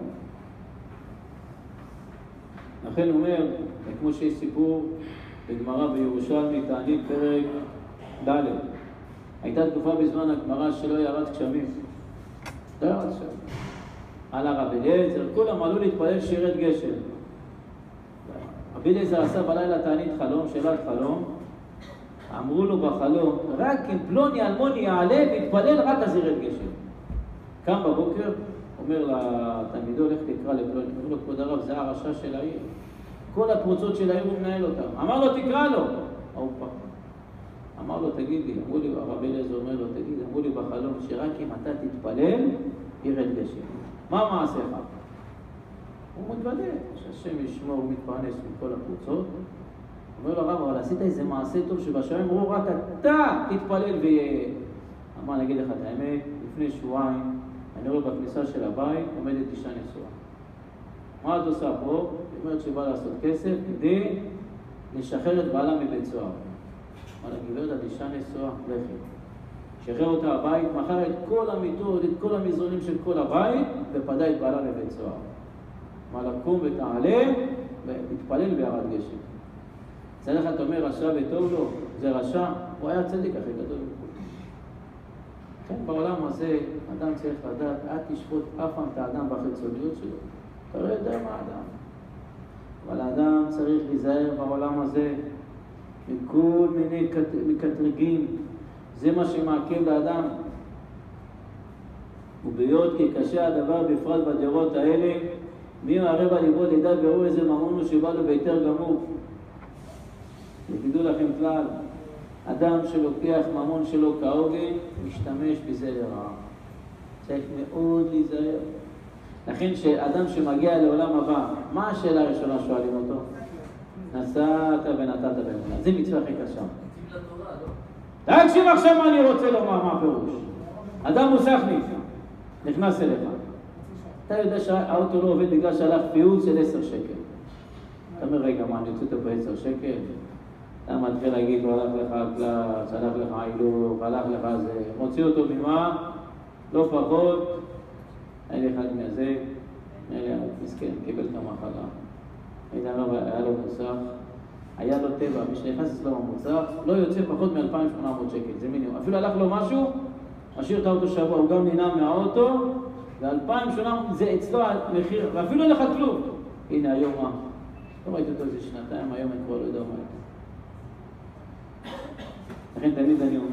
Speaker 1: לכן הוא אומר, כמו שיש סיפור בגמרא בירושלמי, תענית פרק ד', הייתה תקופה בזמן הגמרא שלא ירד גשמים. לא ירד גשמים. על הרב אליעזר, כולם עלו להתפלל שירד גשם. רבי אליעזר עשה בלילה תענית חלום, שאלת חלום, אמרו לו בחלום, רק אם פלוני אלמוני יעלה ויתפלל, רק אז ירד גשם. קם בבוקר, אומר לתלמידו, לך תקרא לפלוני, אומר לו, כבוד הרב, זה הרשע של העיר. כל הפרוצות של העיר הוא מנהל אותם. אמר לו, תקרא לו. הוא פחד. אמר לו, תגיד לי, אמרו לי, הרב אליעזר אומר לו, תגיד, אמרו לי בחלום, שרק אם אתה תתפלל, ירד גשם. מה מעשיך? הוא מתוודה, שהשם ישמור ומתפרנס מכל הפרוצות. אומר לו, הרב, אבל עשית איזה מעשה טוב שבשמים אמרו, רק אתה תתפלל ויהיה. אמר, אני אגיד לך את האמת, לפני שבועיים, אני רואה בכניסה של הבית, עומדת אישה נשואה. מה את עושה פה? היא אומרת שבא לעשות כסף כדי לשחרר את בעלה מבית סוהר. אמר לה, גברת, את אישה נשואה, לכי. שחרר אותה הבית, מכר את כל המיטות, את כל המזרונים של כל הבית, ופדה את בעלה מבית סוהר. אמר לה, קום ותעלה, ותתפלל וירד גשם. צדק את אומר, רשע וטוב לו, זה רשע, הוא היה צדיק הכי גדול. כן, בעולם הזה, אדם צריך לדעת, אל תשפוט אף פעם את האדם בחיצוניות שלו. אתה לא יודע מה האדם. אבל האדם צריך להיזהר בעולם הזה מכל מיני מקטרגים. זה מה שמעכב לאדם. וביות כי קשה הדבר בפרט בדירות האלה, מי מערב על ליבו לידע והוא איזה ממון הוא שבא לו ביתר גמור. ותדעו לכם כלל, אדם שלוקח ממון שלו כהוגן, משתמש בזה לרעה. צריך מאוד להיזהר. לכן שאדם שמגיע לעולם הבא, מה השאלה הראשונה שואלים אותו? נסעת ונתת באמונה. זה מצווה הכי קשה. תקשיב עכשיו מה אני רוצה לומר, מה הפירוש. אדם מוסכניק, נכנס אליך. אתה יודע שהאוטו לא עובד בגלל שהלך פיוץ של עשר שקל. אתה אומר, רגע, מה, אני רוצה אותו בעשר שקל? אתה מתחיל להגיד, הוא הלך לך קלאס, הלך לך עילוך, הלך לך זה. מוציא אותו ממה? לא פחות. היה לי אחד מהזה, היה לי מסכן, קיבל את המחלה. היה לו מוסך, היה לו טבע, מי שנכנס אצלו במוסך, לא יוצא פחות מ-אלפיים ושמונה מאות שקל, זה מינימום. אפילו הלך לו משהו, משאיר את האוטו שבוע, הוא גם נהנה מהאוטו, ו-אלפיים ושמונה מאות זה אצלו המחיר, ואפילו אין לך כלום. הנה היום מה? לא ראיתי אותו איזה שנתיים, היום אני כבר לא יודע מה. לכן תמיד אני אומר,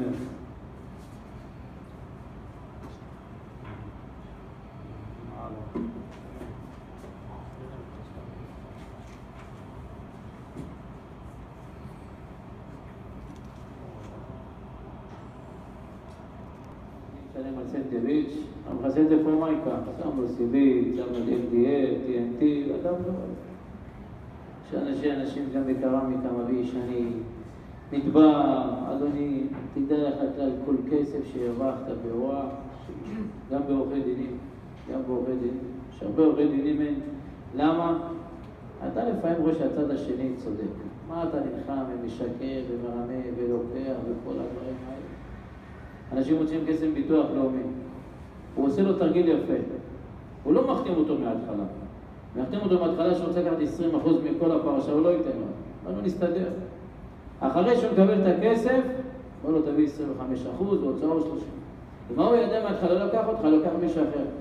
Speaker 1: שלם על סנטביץ', המחסן זה פורמייקה, שם לו סיבית, שם לו אם די אף, טי אן טי, אדם לא רואה. שאנשים, אנשים גם בקרמיקה מביא שאני נתבע, אדוני, תדע לך כלל כל כסף שהרווחת ברוח, גם בעורכי דינים, גם בעורכי דינים, שהרבה עורכי דינים אין. למה? אתה לפעמים רואה שהצד השני צודק. מה אתה נלחם ומשקר ומרמה ולוקח וכל הדברים האלה? אנשים מוצאים כסף ביטוח לאומי. הוא עושה לו תרגיל יפה. הוא לא מחתים אותו מההתחלה. מחתים אותו מההתחלה שרוצה לקחת עשרים אחוז מכל הפרשה, הוא לא ייתן לו. לא נסתדר. אחרי שהוא מקבל את הכסף, בוא לו תביא עשרים וחמישה אחוז, והוצאו שלושים. ומה הוא ידע מההתחלה? לא לקח אותך, לא לקח מישהו אחר.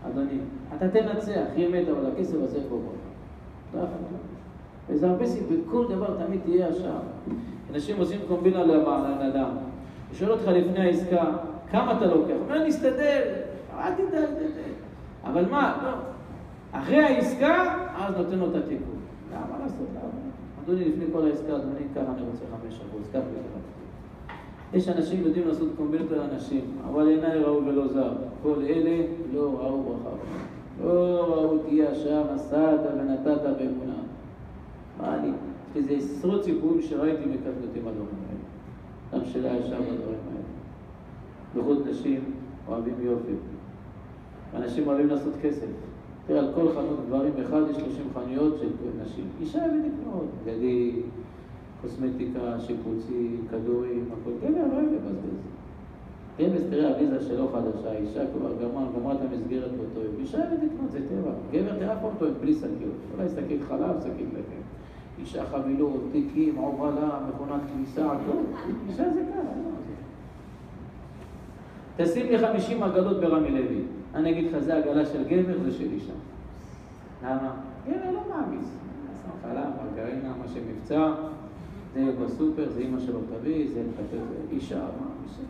Speaker 1: אדוני, אתה תנצח, היא מתה, אבל הכסף הזה פה בו. לא יכול להיות. וזה הרבה סיפור, בכל דבר תמיד תהיה ישר. אנשים עושים קומבינה לבן אדם. הוא שואל אותך לפני העסקה, כמה אתה לוקח? הוא אומר, נסתדר, אל תדע, אבל מה, לא. אחרי העסקה, אז נותן לו את התיקון. למה לעשות? אדוני, לפני כל העסקה, אדוני, ככה אני רוצה חמש אחוז, ככה וככה. יש אנשים יודעים לעשות קומבינות על אנשים, אבל עיניי ראו ולא זר. כל אלה לא ראו ברכה. לא ראו כי ישר נסעת ונתת באמונה. מה אני? יש לי עשרות סיפורים שראיתי מקטנותים הדברים האלה. גם שלה ישר בדברים האלה. בייחוד נשים אוהבים יופי. אנשים אוהבים לעשות כסף. תראה, על כל חנות גברים אחד יש שלושים חנויות של נשים. אישה אוהבת לקנות, גדי, קוסמטיקה, שיפוצי, כדורים, הכל. גבר לא אוהב לבזבז. גבר, תראה, הוויזה שלו חדשה, אישה כבר גמרה, גמרה את המסגרת באותו יום. אישה אוהבת לקנות, זה טבע. גבר, תראה פה טוב, בלי שקיות. אולי שקית חלב, שקית לחם. אישה חבילות, תיקים, עובלה, מכונת כניסה, הכל. אישה זה ככה, לא זה. תשים לי חמישים עגלות ברמי לוי. אני אגיד לך, זה עגלה של גבר, זה של אישה. למה? גבר לא מעמיס. שם חלב, מרגרינה, מה שמבצע, זה בסופר, זה אמא שלו תביא, זה נתפר, אישה, מה? אישה.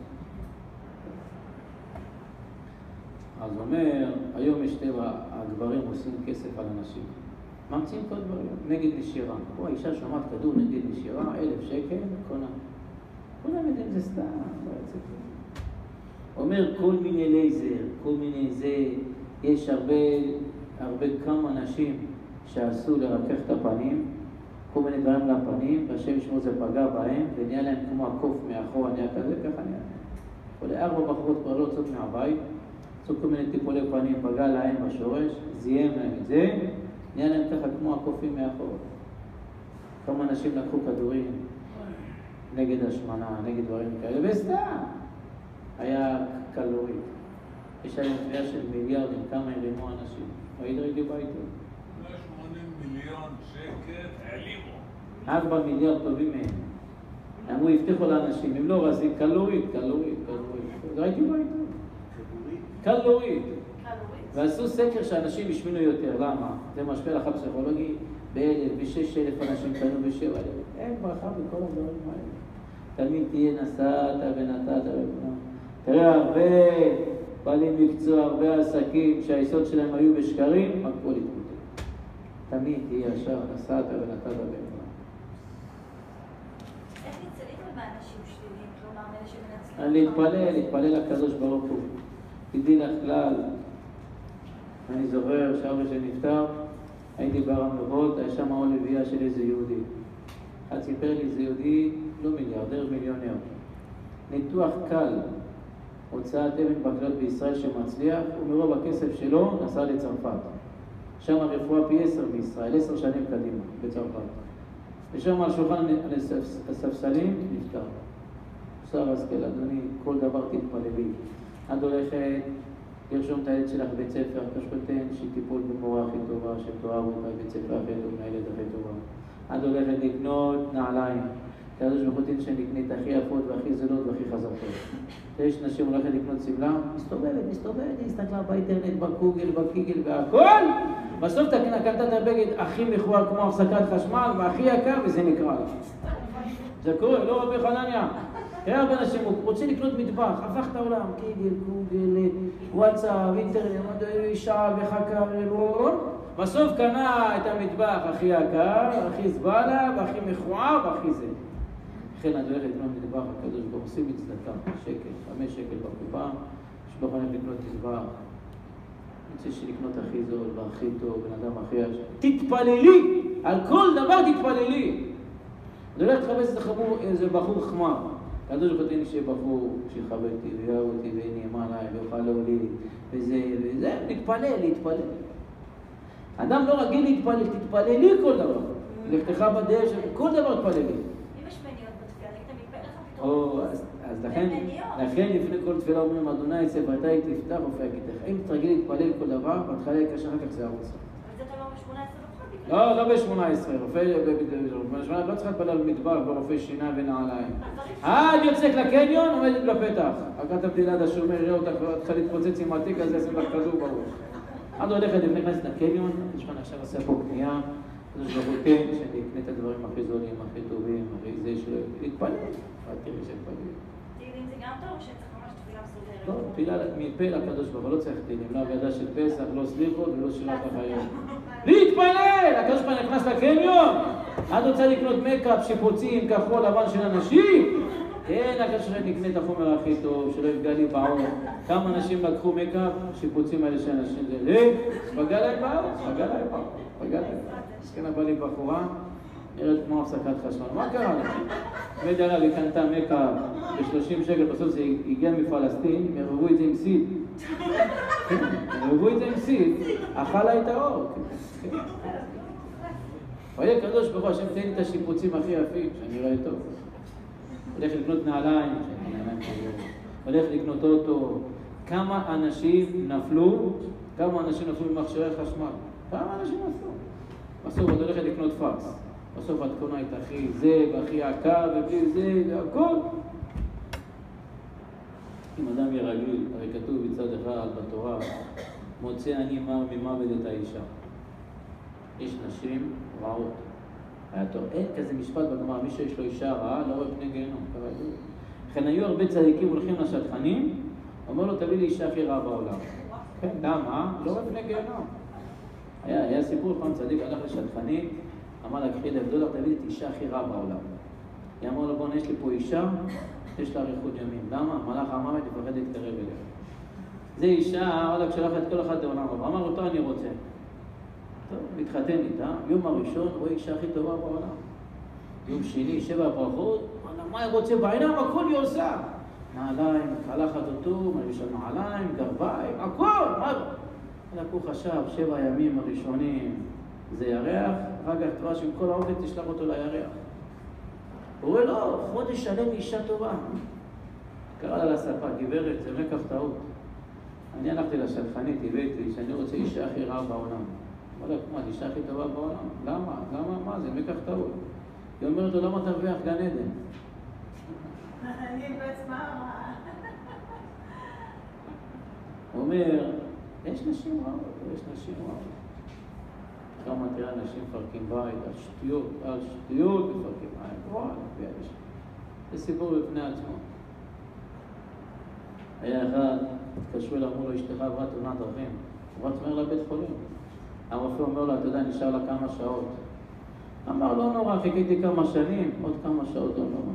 Speaker 1: אז אומר, היום יש טבע, הגברים עושים כסף על אנשים. ממציאים כל דברים, נגד נשירה. פה האישה שומעת כדור נגד נשירה, אלף שקל, קונה. כולם יודעים, זה סתם, לא יצא כלום. אומר כל מיני לייזר, כל מיני זה, יש הרבה, הרבה כמה אנשים שעשו לרכך את הפנים, כל מיני דברים לפנים, והשם ישמור זה פגע בהם, ונהיה להם כמו הקוף מאחור, נהיה כזה, ככה נהיה. עולה ארבע בחורות כבר לא יוצאות מהבית, עשו כל מיני טיפולי פנים, פגע להם בשורש, זיהם להם את זה, נהיה להם ככה כמו הקופים מאחור. כמה אנשים לקחו כדורים נגד השמנה, נגד דברים כאלה, וסתם. היה קלורית. יש היום תביעה של מיליארדים, כמה הרימו אנשים. ראית ראיתי בעיתון?
Speaker 4: מאה ושמונים מיליון שקל העלימו.
Speaker 1: ארבע מיליארד טובים מהם. אמרו, הבטיחו לאנשים, אם לא רזים, קלורית, קלורית, קלורית. ראיתי בעיתון. קלורית. ועשו סקר שאנשים השמינו יותר. למה? זה משפיע לך פסיכולוגי. באלף, בשש אלף אנשים קנו בשבע אלף. אין ברכה בכל הדברים האלה. תמיד תהיה נסעת ונתת וכולם. תראה, הרבה בעלי מקצוע, הרבה עסקים שהיסוד שלהם היו בשקרים, הכל התמוטט. תמיד תהיה ישר, נסעת ונתת וכולם.
Speaker 2: איך נצלים על אנשים שליליים? כלומר, אלה שמנצלים?
Speaker 1: להתפלל, להתפלל לקדוש ברוך הוא. תדעי לך כלל, אני זוכר שאבא שנפטר, הייתי בהר המבואות, היה שם עוד לביאה של איזה יהודי. אחד סיפר לי, זה יהודי, לא מיליארדר, מיליונר. ניתוח קל, הוצאת אבן בקלות בישראל שמצליח, ומרוב הכסף שלו נסע לצרפת. שם הרפואה פי עשר בישראל, עשר שנים קדימה, בצרפת. ושם על שולחן הספסלים נפטר. שר השכל, אדוני, כל דבר תתפללי. את הולכת לרשום את הילד שלך בבית ספר, כשפתן שטיפול במורה הכי טובה, שתואר אותה בבית ספר הכי טוב, מהילד הכי טובה. את הולכת לקנות נעליים. קדוש ברוך הוא תן שנקנה את הכי יפות והכי זולות והכי חזקות. יש נשים הולכת לקנות סמלה, מסתובבת, מסתובבת, הסתכלה באינטרנט, בגוגל, בקיגל והכל. בסוף קנתה את הבגד הכי מכוער כמו הפסקת חשמל והכי יקר וזה נקרא לה. זה קורה, לא רבי חנניה. תראה הרבה אנשים, הוא רוצה לקנות מטבח, הפך את העולם, קיגל, גוגל, וואטסאפ, אינטרנט, אישה וחכה, בסוף קנה את המטבח הכי יקר, הכי זבלה, והכי מכוער, והכי זה. לכן אני הולך לקנות מטבח, הקדוש ברוך הוא עושים מצדקה, שקל, חמש שקל בקופה, שלא יכולים לקנות מטבח. אני רוצה לקנות הכי זול והכי טוב, בן אדם הכי ישר. תתפללי! על כל דבר תתפללי! אני הולך לחפש איזה בחור חמר. הקדוש ברוך הוא תן לי שיהיה בחור שיכבד אותי ויאהב אותי ונאמן עליי ויוכל להוליד וזה וזה, להתפלל, להתפלל. אדם לא רגיל להתפלל, תתפללי כל דבר. לכתך בדשא, כל דבר תתפללי.
Speaker 2: אם יש מניות בתפילה, אתה מתפלל לך פתאום.
Speaker 1: אז לכן לפני כל תפילה אומרים, אדוני ספרתי תפתח ופי הגיתך. אם תרגיל להתפלל כל דבר, בהתחלה יקשה אחר כך זה ערוץ.
Speaker 2: אבל זה אתה לא ב-שמונה עשרה בפרק.
Speaker 1: לא, לא ב-שמונה עשרה. רופא, לא צריך להתפלל במטבח ברופא שינה ונעליים. עד יוצאת לקניון, עומדת בפתח. רק תבדיל עד השומר, יראה אותך, צריכה להתפוצץ עם התיק הזה, ישים לך כדור בראש. את הולכת לפני כנסת לקניון, יש לך עכשיו עושה פה קנייה, אז ברוך הוא תן שאני אקנה את הדברים הכי זולים, הכי טובים, הכי זה שלו, להתפלל, אל תראי שהתפלל.
Speaker 2: תהילים זה גם טוב, שצריך ממש תפילה מסודרת.
Speaker 1: טוב, תפילה מפה לקדוש ברוך הוא, לא צריך תהילים, לא אגדה של פסח, לא סליחות ולא שירת החיים. להתפלל! הקדוש ברוך הוא נכנס לקניון, את רוצה לקנות מקאפ, שיפוצים, כחול לבן של אנשים? כן, הקדוש ברוך הוא נקנה את החומר הכי טוב, שלא יפגע לי בעור. כמה אנשים לקחו מקאפ, שיפוצים האלה של אנשים זה, אה, פגע להם בעור, פגע להם בעור, פגע להם בעור. מסכנה בא לי בחורה, נראית כמו הפסקת חשמל, מה קרה לה? עמד עליו, היא קנתה מקאפ ב-שלושים שקל, בסוף זה הגיע מפלסטין, הם ערבבו את זה עם סיד. הם ערבבו את זה עם סיד, אכל לה את האור. אוי, קדוש ברוך הוא, השם תן לי את השיפוצים הכי יפים, שאני רואה טוב. הולך לקנות נעליים, הולך לקנות אוטו. כמה אנשים נפלו, כמה אנשים נפלו במכשירי חשמל? כמה אנשים נפלו? בסוף את הולכת לקנות פקס. בסוף את קונה את הכי זה והכי יקר ובלי זה והכל. אם אדם יהיה רגיל, הרי כתוב בצד אחד בתורה, מוצא אני מר ממוות את האישה. יש נשים רעות. היה טוב, אין כזה משפט בגמרא, מי שיש לו אישה רעה, לא רואה פני גיהנום. לכן היו הרבה צדיקים הולכים לשטחנים, אומר לו, תביא לי אישה הכי רעה בעולם. כן, למה? לא רואה פני גיהנום. היה, היה סיפור, פעם צדיק הלך לשטחנים, אמר לה, קחי לבדולר, תביא לי את אישה הכי רעה בעולם. היא אמרה לו, בוא, יש לי פה אישה, יש לה אריכות ימים. למה? מלאך המוות יפחד להתקרב אליה. זה אישה, וואלה, כשלחת כל אחד לעולם הבא. אמר אותו, אני רוצה. טוב, מתחתן איתה, יום הראשון רואה אישה הכי טובה בעולם. יום שני, שבע ברכות, מה היא רוצה בעיניים? הכל היא עושה. נעליים, קלחת אותו, מלבישה נעליים, גרביים, הכל, מה? אלא הוא חשב, שבע ימים הראשונים זה ירח, אחר כך תראה שעם כל העובד תשלח אותו לירח. הוא רואה לו, חודש שלם אישה טובה. קרא לה לספה, גברת, זה מקח טעות. אני הלכתי לשטחנית, הבאתי שאני רוצה אישה הכי רעה בעולם. אמר לה, כמו, אישה הכי טובה בעולם? למה? למה? מה זה? מקח טעות. היא אומרת לו, למה תרוויח גן עדן?
Speaker 2: אני בעצמה...
Speaker 1: הוא אומר, יש נשים רעות, יש נשים רעות. כמה תראה אנשים מפרקים בית, על שטויות, על שטויות מפרקים בית. וואי, זה סיפור בפני עצמו. היה אחד, התקשרו אליו, אמרו לו, אשתך עברה תאונת דרכים. הוא רץ מהר לבית חולים. הרופא אומר לו, אתה יודע, נשאר לה כמה שעות. אמר, לא נורא, חיכיתי כמה שנים, עוד כמה שעות לא נורא.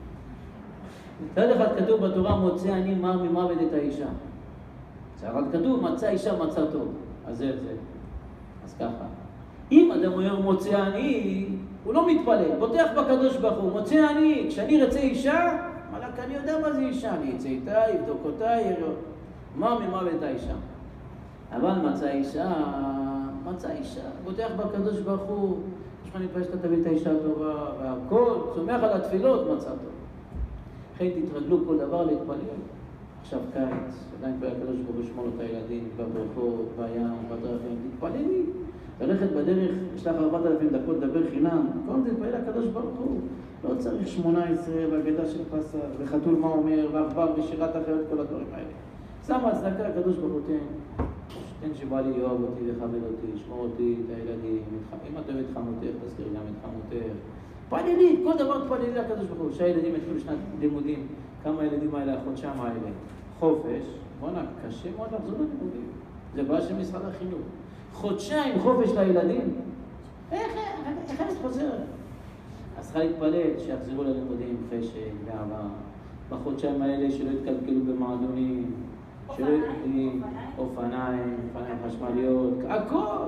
Speaker 1: מצד אחד כתוב בתורה, מוצא אני מר ממוות את האישה. אבל כתוב, מצא אישה מצא טוב. אז זה זה. אז ככה. אם אדם אומר מוצא אני, הוא לא מתפלל. פותח בקדוש ברוך הוא, מוצא אני, כשאני רצה אישה, מלאק, אני יודע מה זה אישה. אני אצא איתה, יבדוק אותה, יראה. מר ממוות את האישה. אבל מצא אישה, מצא אישה. פותח בקדוש ברוך הוא, יש לך נתפלל שאתה תביא את האישה הטובה, והכל, צומח על התפילות, מצא טוב. לכן תתרגלו כל דבר להתפלל. עכשיו קיץ, עדיין כבר הקדוש ברוך הוא שמור את הילדים, בברכות, בים, בדרכים, תתפללי. ללכת בדרך, יש לך ארבעת אלפים דקות לדבר חינם, כל זה תתפלל הקדוש ברוך הוא. לא צריך שמונה עשרה והגדה של פסח, וחתול מה אומר, ועכבר ושירת אחרת, כל הדברים האלה. שמה הצדקה, הקדוש ברוך הוא תן. תן שבא לי יאהב אותי וכבד אותי, שמור אותי, את הילדים. אם אתה אוהב את חמותך, תזכיר גם את חמותך. תפללי, כל דבר תפללי לקדוש ברוך הוא. שהילדים יתחילו שנת לימודים, כמה ילדים האלה, החודשיים האלה. חופש, בוא'נה, קשה מאוד לחזור ללימודים. זה בעיה של משרד החינוך. חודשיים חופש לילדים. איך, איך אני חוזר? אז צריכה להתפלל שיחזרו ללימודים, חשק, גאווה. בחודשיים האלה שלא יתקלקלו במועדונים, שלא יתקלקלו אופניים, אופניים חשמליות, הכל.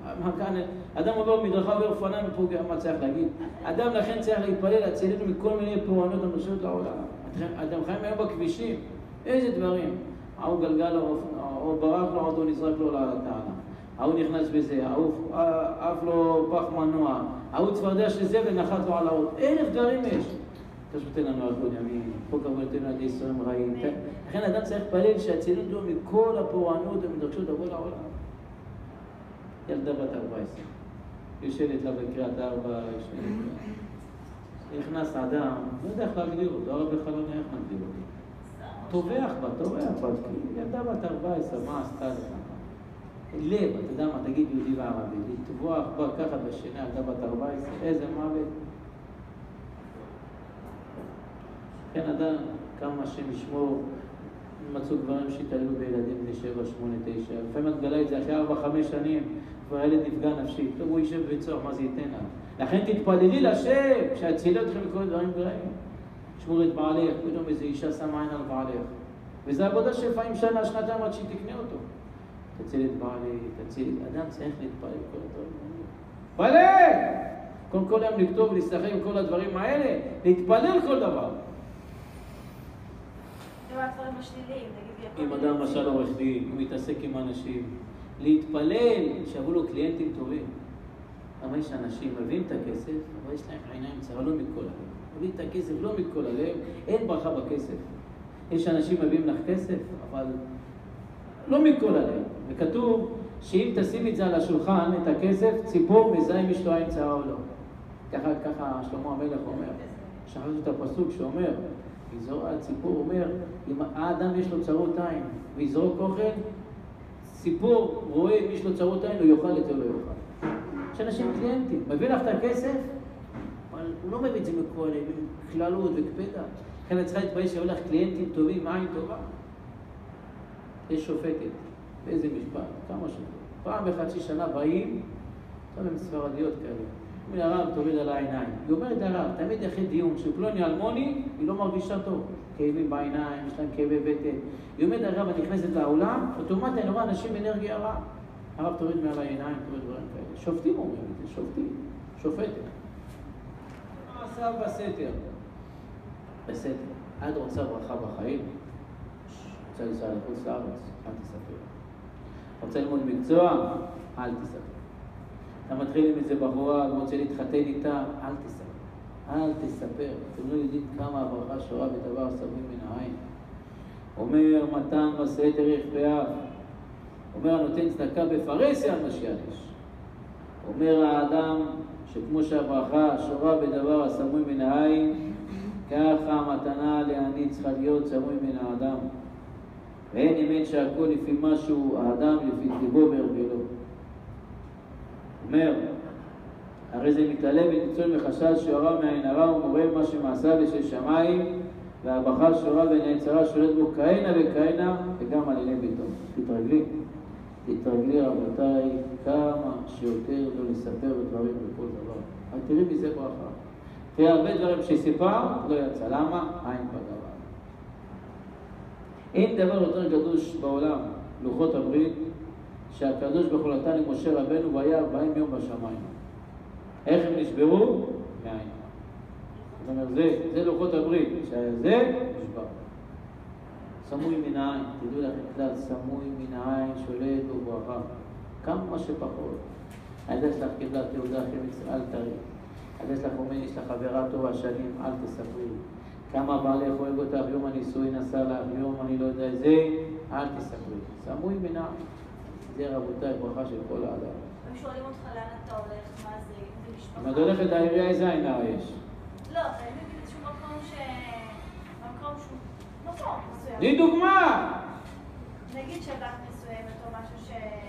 Speaker 1: אדם עובר מדרכה עובר אופניים ופוגע, מה צריך להגיד? אדם לכן צריך להתפלל, הצלינו מכל מיני פורענות אנושיות לעולם. אדם חיים היום בכבישים, איזה דברים? ההוא גלגל או ברח לו, או נזרק לו לתעלה. ההוא נכנס בזה, ההוא אף לו פח מנוע, ההוא צפרדע של זה ונחת לו על האות. אלף דברים יש. תשבתן לנו על כל ימים, פה כמובן עד ישראלים רעים. לכן אדם צריך להתפלל שהצלינו לו מכל הפורענות ומדרשות לבוא לעולם. ילדה בת ארבע עשרה. יושבת לה בקריאת ארבע, נכנס אדם, לא יודע איך להגדיר אותו, הרב בחלון איך נגדיר אותו. טובח בה, טובח בה, ילדה בת ארבע עשרה, מה עשתה לך? לב, אתה יודע מה, תגיד יהודי וערבי, לטבוח בה ככה בשינה, ילדה בת ארבע עשרה, איזה מוות. כן, אדם, כמה השם ישמור, מצאו גברים שהתעללו בילדים בני שבע, שמונה, תשע. לפעמים את גלה את זה אחרי ארבע, חמש שנים, כבר הילד נפגע נפשית. טוב, הוא יישב בצור, מה זה ייתן לה? לכן תתפללי לשם, שהצילה אתכם מכל דברים גרעים. שמור את בעלך, פתאום איזו אישה שמה עין על בעלך. וזו עבודה שלפעמים שנה, שנתיים עד שהיא תקנה אותו. תציל את בעלי, תציל את אדם, צריך להתפלל כל הדברים. תתפלל! קודם כל היום לכתוב ולהשתחק עם כל הדברים האלה, להתפלל כל דבר. אם אדם משל עורך דין, הוא מתעסק עם אנשים, להתפלל, שיבואו לו קליינטים טובים. אבל יש אנשים, מביאים את הכסף, אבל יש להם עיניים צרה, לא מכל הלב. מביאים את הכסף, לא מכל הלב, אין ברכה בכסף. יש אנשים מביאים לך כסף, אבל לא מכל הלב. וכתוב שאם תשים את זה על השולחן, את הכסף, ציפור מזהה אם יש לו עין צרה או לא. ככה, ככה שלמה המלך אומר. שכחתי את הפסוק שאומר, יזרוק, הציפור אומר, אם האדם יש לו צרות עין ויזרוק אוכל, ציפור רואה אם יש לו צרות עין, הוא יאכל את זה או לא יאכל. יש אנשים קליינטים, מביא לך את הכסף, אבל הוא לא מביא את זה מכל, עם כללות וקפדה. לכן את צריכה להתבייש שהיו לך קליינטים טובים, עין טובה. יש שופטת, באיזה משפט, כמה שופט. פעם בחצי שנה באים, טוב הם ספרדיות כאלה. מן הרב תוריד על העיניים. היא אומרת הרב, תמיד אחרי דיון שפלוני אלמוני, היא לא מרגישה טוב. כאבים בעיניים, יש להם כאבי בטן. היא אומרת הרב, אני נכנסת לעולם, אוטומטית אני רואה אנשים אנרגיה רע. הרב תוריד מעל העיניים, תוריד דברים כאלה. שופטים אומרים את זה, שופטים. שופטת. מה עשה בסתר? בסתר. את רוצה ברכה בחיים? רוצה לנסוע לחוץ לארץ? אל תספר. רוצה ללמוד מקצוע? אל תספר. אתה מתחיל עם איזה בחורה, אתה רוצה להתחתן איתה, אל תספר. אל תספר. אתם לא יודעים כמה הברכה שורה בדבר סבבים מן העין. אומר מתן בסתר יכפאיו. אומר הנותן צדקה בפרהסיה על משיח. אומר האדם שכמו שהברכה שורה בדבר הסמוי מן העין, ככה המתנה לעני צריכה להיות סמוי מן האדם. ואין אמת שהכל לפי משהו האדם לפי טיבו והרגלו. אומר, הרי זה מתעלה וניצול מחשש שיורה מהעין הרע ומורה מה שמעשה לשם שמיים, והברכה שורה ונעצרה שולט בו כהנה וכהנה וגם על עיני ביתו. תתרגלי, תתרגלי רבותיי, כמה שיותר לא לספר דברים בכל דבר. אבל תראי מזה ברכה. תראי הרבה דברים שסיפר, לא יצא. למה? עין בדבר. אין דבר יותר קדוש בעולם, לוחות הברית, שהקדוש ברוך הוא נתן למשה רבנו והיה ארבעים יום בשמיים. איך הם נשברו? מעין. זאת אומרת, זה, זה לוחות הברית, שהיה זה, נשבר. סמוי מן העין, תדעו לכם כלל, סמוי מן העין, שולט וברכה. כמה שפחות. הילדה שלך קיבלה תעודה אחרי אל תראי. הילדה שלך אומר, יש לך חברה טובה שנים, אל תספרי. כמה בעלך אוהב אותך, יום הנישואי נסע לך, יום אני לא יודע זה, אל תספרי. סמוי מן העין. זה רבותיי, ברכה של כל האדם.
Speaker 2: הם שואלים אותך לאן אתה הולך, מה זה, זה משפחה.
Speaker 1: אם את הולכת לעירייה, איזה עין הרע יש?
Speaker 2: לא, אני מבין איזשהו מקום ש... מקום שהוא... מקום מסוים.
Speaker 1: תני דוגמה!
Speaker 2: נגיד שבת מסוימת או משהו ש...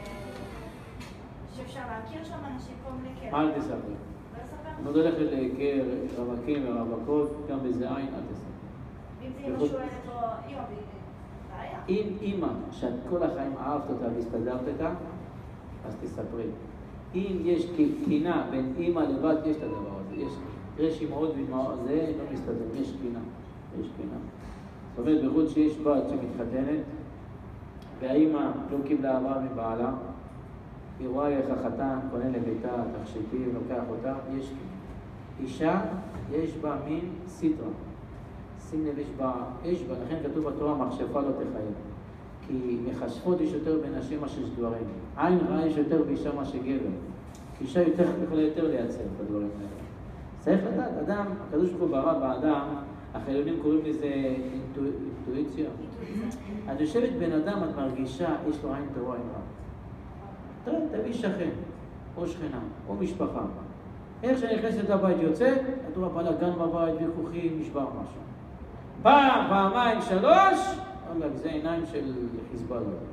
Speaker 2: שאפשר להכיר שם אנשים כל מיני כאלה.
Speaker 1: אל תספרי.
Speaker 2: לא לספר?
Speaker 1: אם את הולכת להכיר רווקים ורווקות, גם בזה עין, אל תספרי.
Speaker 2: אם זה אמא שואלת או אמא בעיה.
Speaker 1: אם אמא, שאת כל החיים אהבת אותה והסתדרת איתה, אז תספרי. אם יש קינה בין אמא לבת, יש את הדבר הזה. יש, יש אמאות ואמאות, זה לא מסתדר, יש קינה. יש קינה. זאת אומרת, בייחוד שיש בת שמתחתנת, והאמא לא קיבלה אהבה מבעלה, היא רואה איך החתן קונה לביתה, תכשיטים, לוקח אותה, יש קינה. אישה, יש בה מין סיטרה. שים לב, יש בה, יש בה, לכן כתוב בתורה, מכשפה לא תחייב. כי מכשפות יש יותר בנשים מה שיש גברים. עין רעה יש יותר באישה מה שגבר. כי אישה יותר יכולה יותר לייצר את הדברים האלה. צריך לדעת, אדם, הקדוש ברוך הוא ברא באדם, החילונים קוראים לזה אינטואיציה. את יושבת בן אדם, את מרגישה, יש לו עין טובה, עין רעה. תביא שכן, או שכנה, או משפחה. איך שנכנסת לבית יוצאת, את רואה בלגן בבית, ויכוחים, נשבר משהו. פעם, פעמיים, שלוש, אבל זה עיניים של חיזבאללה.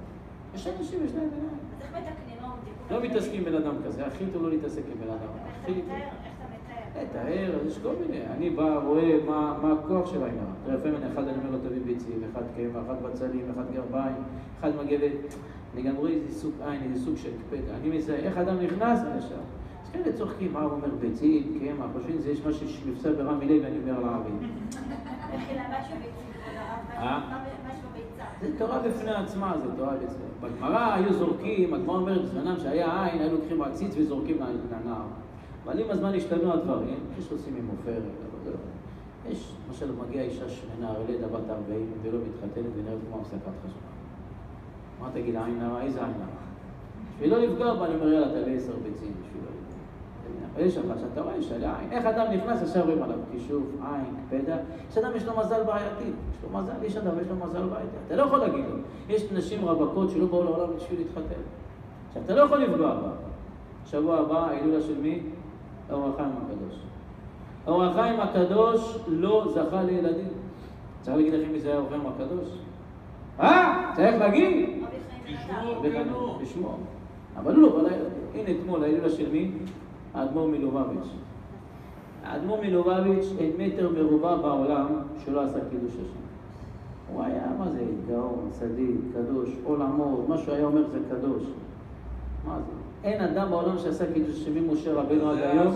Speaker 1: יש אנשים, יש להם עיניים.
Speaker 2: אז איך מתקנים? לא
Speaker 1: לא מתעסקים בן אדם כזה, הכי טוב לא להתעסק עם בן אדם.
Speaker 2: איך
Speaker 1: הכי
Speaker 2: אתה
Speaker 1: טוב.
Speaker 2: מתאר? איך אתה מתאר?
Speaker 1: לתאר, אז יש כל מיני. אני בא, רואה מה, מה הכוח של העין הרע. תראה, לפעמים אחד אני אומר לו תביא ביצים, אחד קמח, אחד בצלים, אחד גרביים, אחד מגבת. אני גם רואה איזה סוג עין, איזה סוג של קפדה. אני מזהה, איך אדם נכנס לשם? אז כאלה צוחקים, מה הוא אומר ביצים, קמח, חושבים שזה יש משהו שמבשר ברמי לוי, ואני אומר לערבים.
Speaker 2: מחילה, משהו ביצים,
Speaker 1: אה?
Speaker 2: משהו ביצה.
Speaker 1: זה תורה בפני עצמה, זה תורה בפני. בגמרא היו זורקים, הגמרא אומרת בזמנם שהיה עין, היו לוקחים עציץ וזורקים לנהר. אבל עם הזמן השתנו הדברים, יש עושים עם עופרת, אבל זה לא. יש, למשל, מגיעה אישה שמנה, ילדה בת ארבעים, ולא מתחתנת ונראית כמו הפסקת חשמל. מה תגיד, עין הרע? איזה עין הרע? בשביל לא לפגוע בה, אני אומר, יאללה, תביא עשר ביצים, בשביל לא לפגוע. אבל יש לך, שאתה רואה, יש עליה עין. איך אדם נכנס, ישר רואים עליו כישוף, עין, קפדה. יש אדם, יש לו מזל בעייתי. יש לו מזל, יש אדם, יש לו מזל בעייתי. אתה לא יכול להגיד לו. יש נשים רווקות שלא באו לעולם בשביל להתחתן. עכשיו, אתה לא יכול לפגוע בה. שבוע הבא, ההילולה של מי? אור החיים הקדוש. אור החיים הקדוש לא זכה לילדים. צריך להגיד לכם מי זה היה אור החיים הקדוש? אה? צריך להגיד?
Speaker 4: תשמעו, כנו.
Speaker 1: תשמעו. אבל לא, אבל הנה אתמול, ההילולה של מי? האדמו"ר מלובביץ'. האדמו"ר מלובביץ' אין מטר מרובע בעולם שלא עשה קידוש השם. הוא היה, מה זה? גאון, צדיק, קדוש, עולמות, מה שהוא היה אומר זה קדוש. מה זה? אין אדם בעולם שעשה קידוש השם ממשה רבנו עד היום.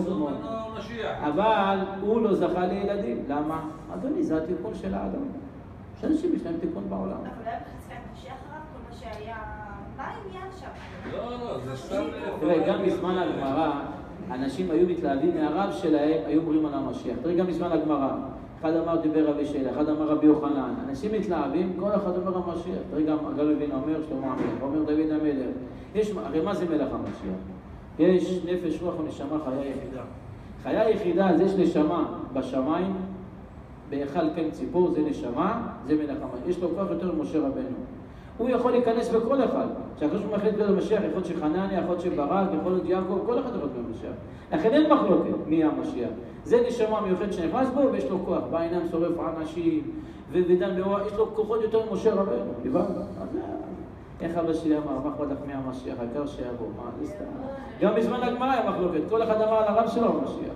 Speaker 1: אבל הוא לא זכה לילדים. למה? אדוני, זה התיקון של האדם. שאנשים יש להם תיקון בעולם.
Speaker 2: אבל היה בחזקת משיח הרב, כל מה שהיה... מה העניין שם?
Speaker 4: לא, לא, זה סתם...
Speaker 1: תראה, גם בזמן הגמרא, אנשים היו מתלהבים מהרב שלהם, היו אומרים על המשיח. תראה, גם בזמן הגמרא, אחד אמר דיבר רבי שאלה, אחד אמר רבי יוחנן. אנשים מתלהבים, כל אחד אומר המשיח. תראה, גם הגל לוין אומר, שלמה המלך, אומר דוד המלך. יש, הרי מה זה מלך המשיח? יש נפש רוח ונשמה חיה יחידה. חיה יחידה, אז יש נשמה בשמיים, בהיכל כן ציפור, זה נשמה, זה מלך המשיח. יש לו כוח יותר ממשה רבנו. הוא יכול להיכנס בכל אחד. כשאחרי שהוא מחליט להיות המשיח, יכול להיות שחנניה, יכול להיות שברק, יכול להיות יעקב, כל אחד יכול להיות המשיח. לכן אין מחלוקת מי המשיח. זה נשמה מיוחד שנכנס בו ויש לו כוח. בעיניים שורף אנשים, ודן באורה, יש לו כוחות יותר ממשה רבנו. הבנת? אז איך אבא שלי אמר, מה אכפת לך מי המשיח? העיקר שיבוא. מה, זה סתם. גם בזמן הגמרא היה מחלוקת. כל אחד אמר על הרב שלו המשיח.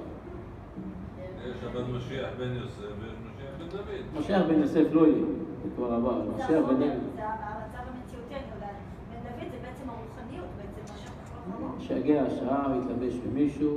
Speaker 4: יש הבן משיח בן יוסף ויש משיח בן דוד.
Speaker 1: משיח בן יוסף לא יהיה. זה כבר עבר. משיח בן דוד.
Speaker 2: זה המצב המציאותי, אני יודעת. בן דוד זה בעצם הרוחניות, בעצם משך הרוחניות.
Speaker 1: שיגיע השעה, יתלבש במישהו.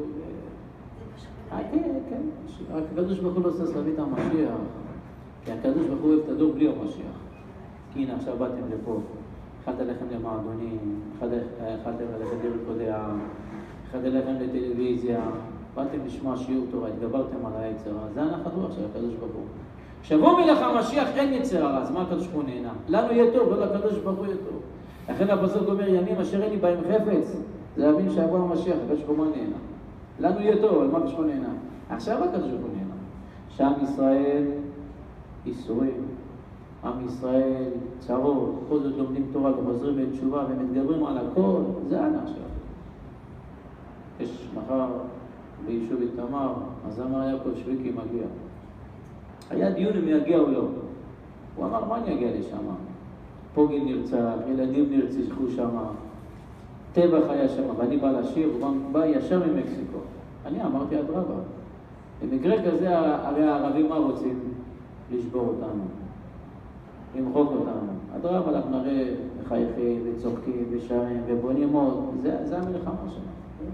Speaker 2: זה משך
Speaker 1: כן, כן. רק הקדוש ברוך הוא לא צריך להביא את המשיח. כי הקדוש ברוך הוא אוהב את הדור בלי המשיח. כי הנה עכשיו באתם לפה. אחד הלכם למועדונים, אחד הלכם לרקודי העם, אחד הלכם לטלוויזיה. באתם לשמוע שיעור תורה, התגברתם על היצר הרע. זה הנחת רוח של הקדוש ברוך הוא. כשבוא מלך המשיח אין יצר הרע, אז מה הקדוש ברוך הוא נהנה? לנו יהיה טוב, לא לקדוש ברוך הוא יהיה טוב. לכן הפסוק אומר, ימים אשר אין לי בהם חפץ, זה להבין שיבוא המשיח, הקדוש ברוך הוא נהנה. לנו יהיה טוב, אבל מה הקדוש ברוך הוא נהנה? עכשיו הקדוש ברוך הוא נהנה. שעם ישראל ייסורים, עם ישראל צרות, כל זאת לומדים תורה וחוזרים בתשובה ומתגברים על הכל, זה ענה עכשיו. יש מחר ביישוב איתמר, אז אמר יעקב שוויקי מגיע. היה דיון אם יגיע או לא. הוא אמר, מה אני אגיע לשם? פוגל נרצח, ילדים נרצחו שם, טבח היה שם, ואני בא לשיר, הוא בא ישר ממקסיקו. אני אמרתי, אדרבה. במקרה כזה, הרי הערבים מה רוצים? לשבור אותנו, למחוק אותנו. אדרבה, אנחנו נראה מחייכים וצוחקים ושרים ובונים עוד. זה, זה המלחמה שלנו.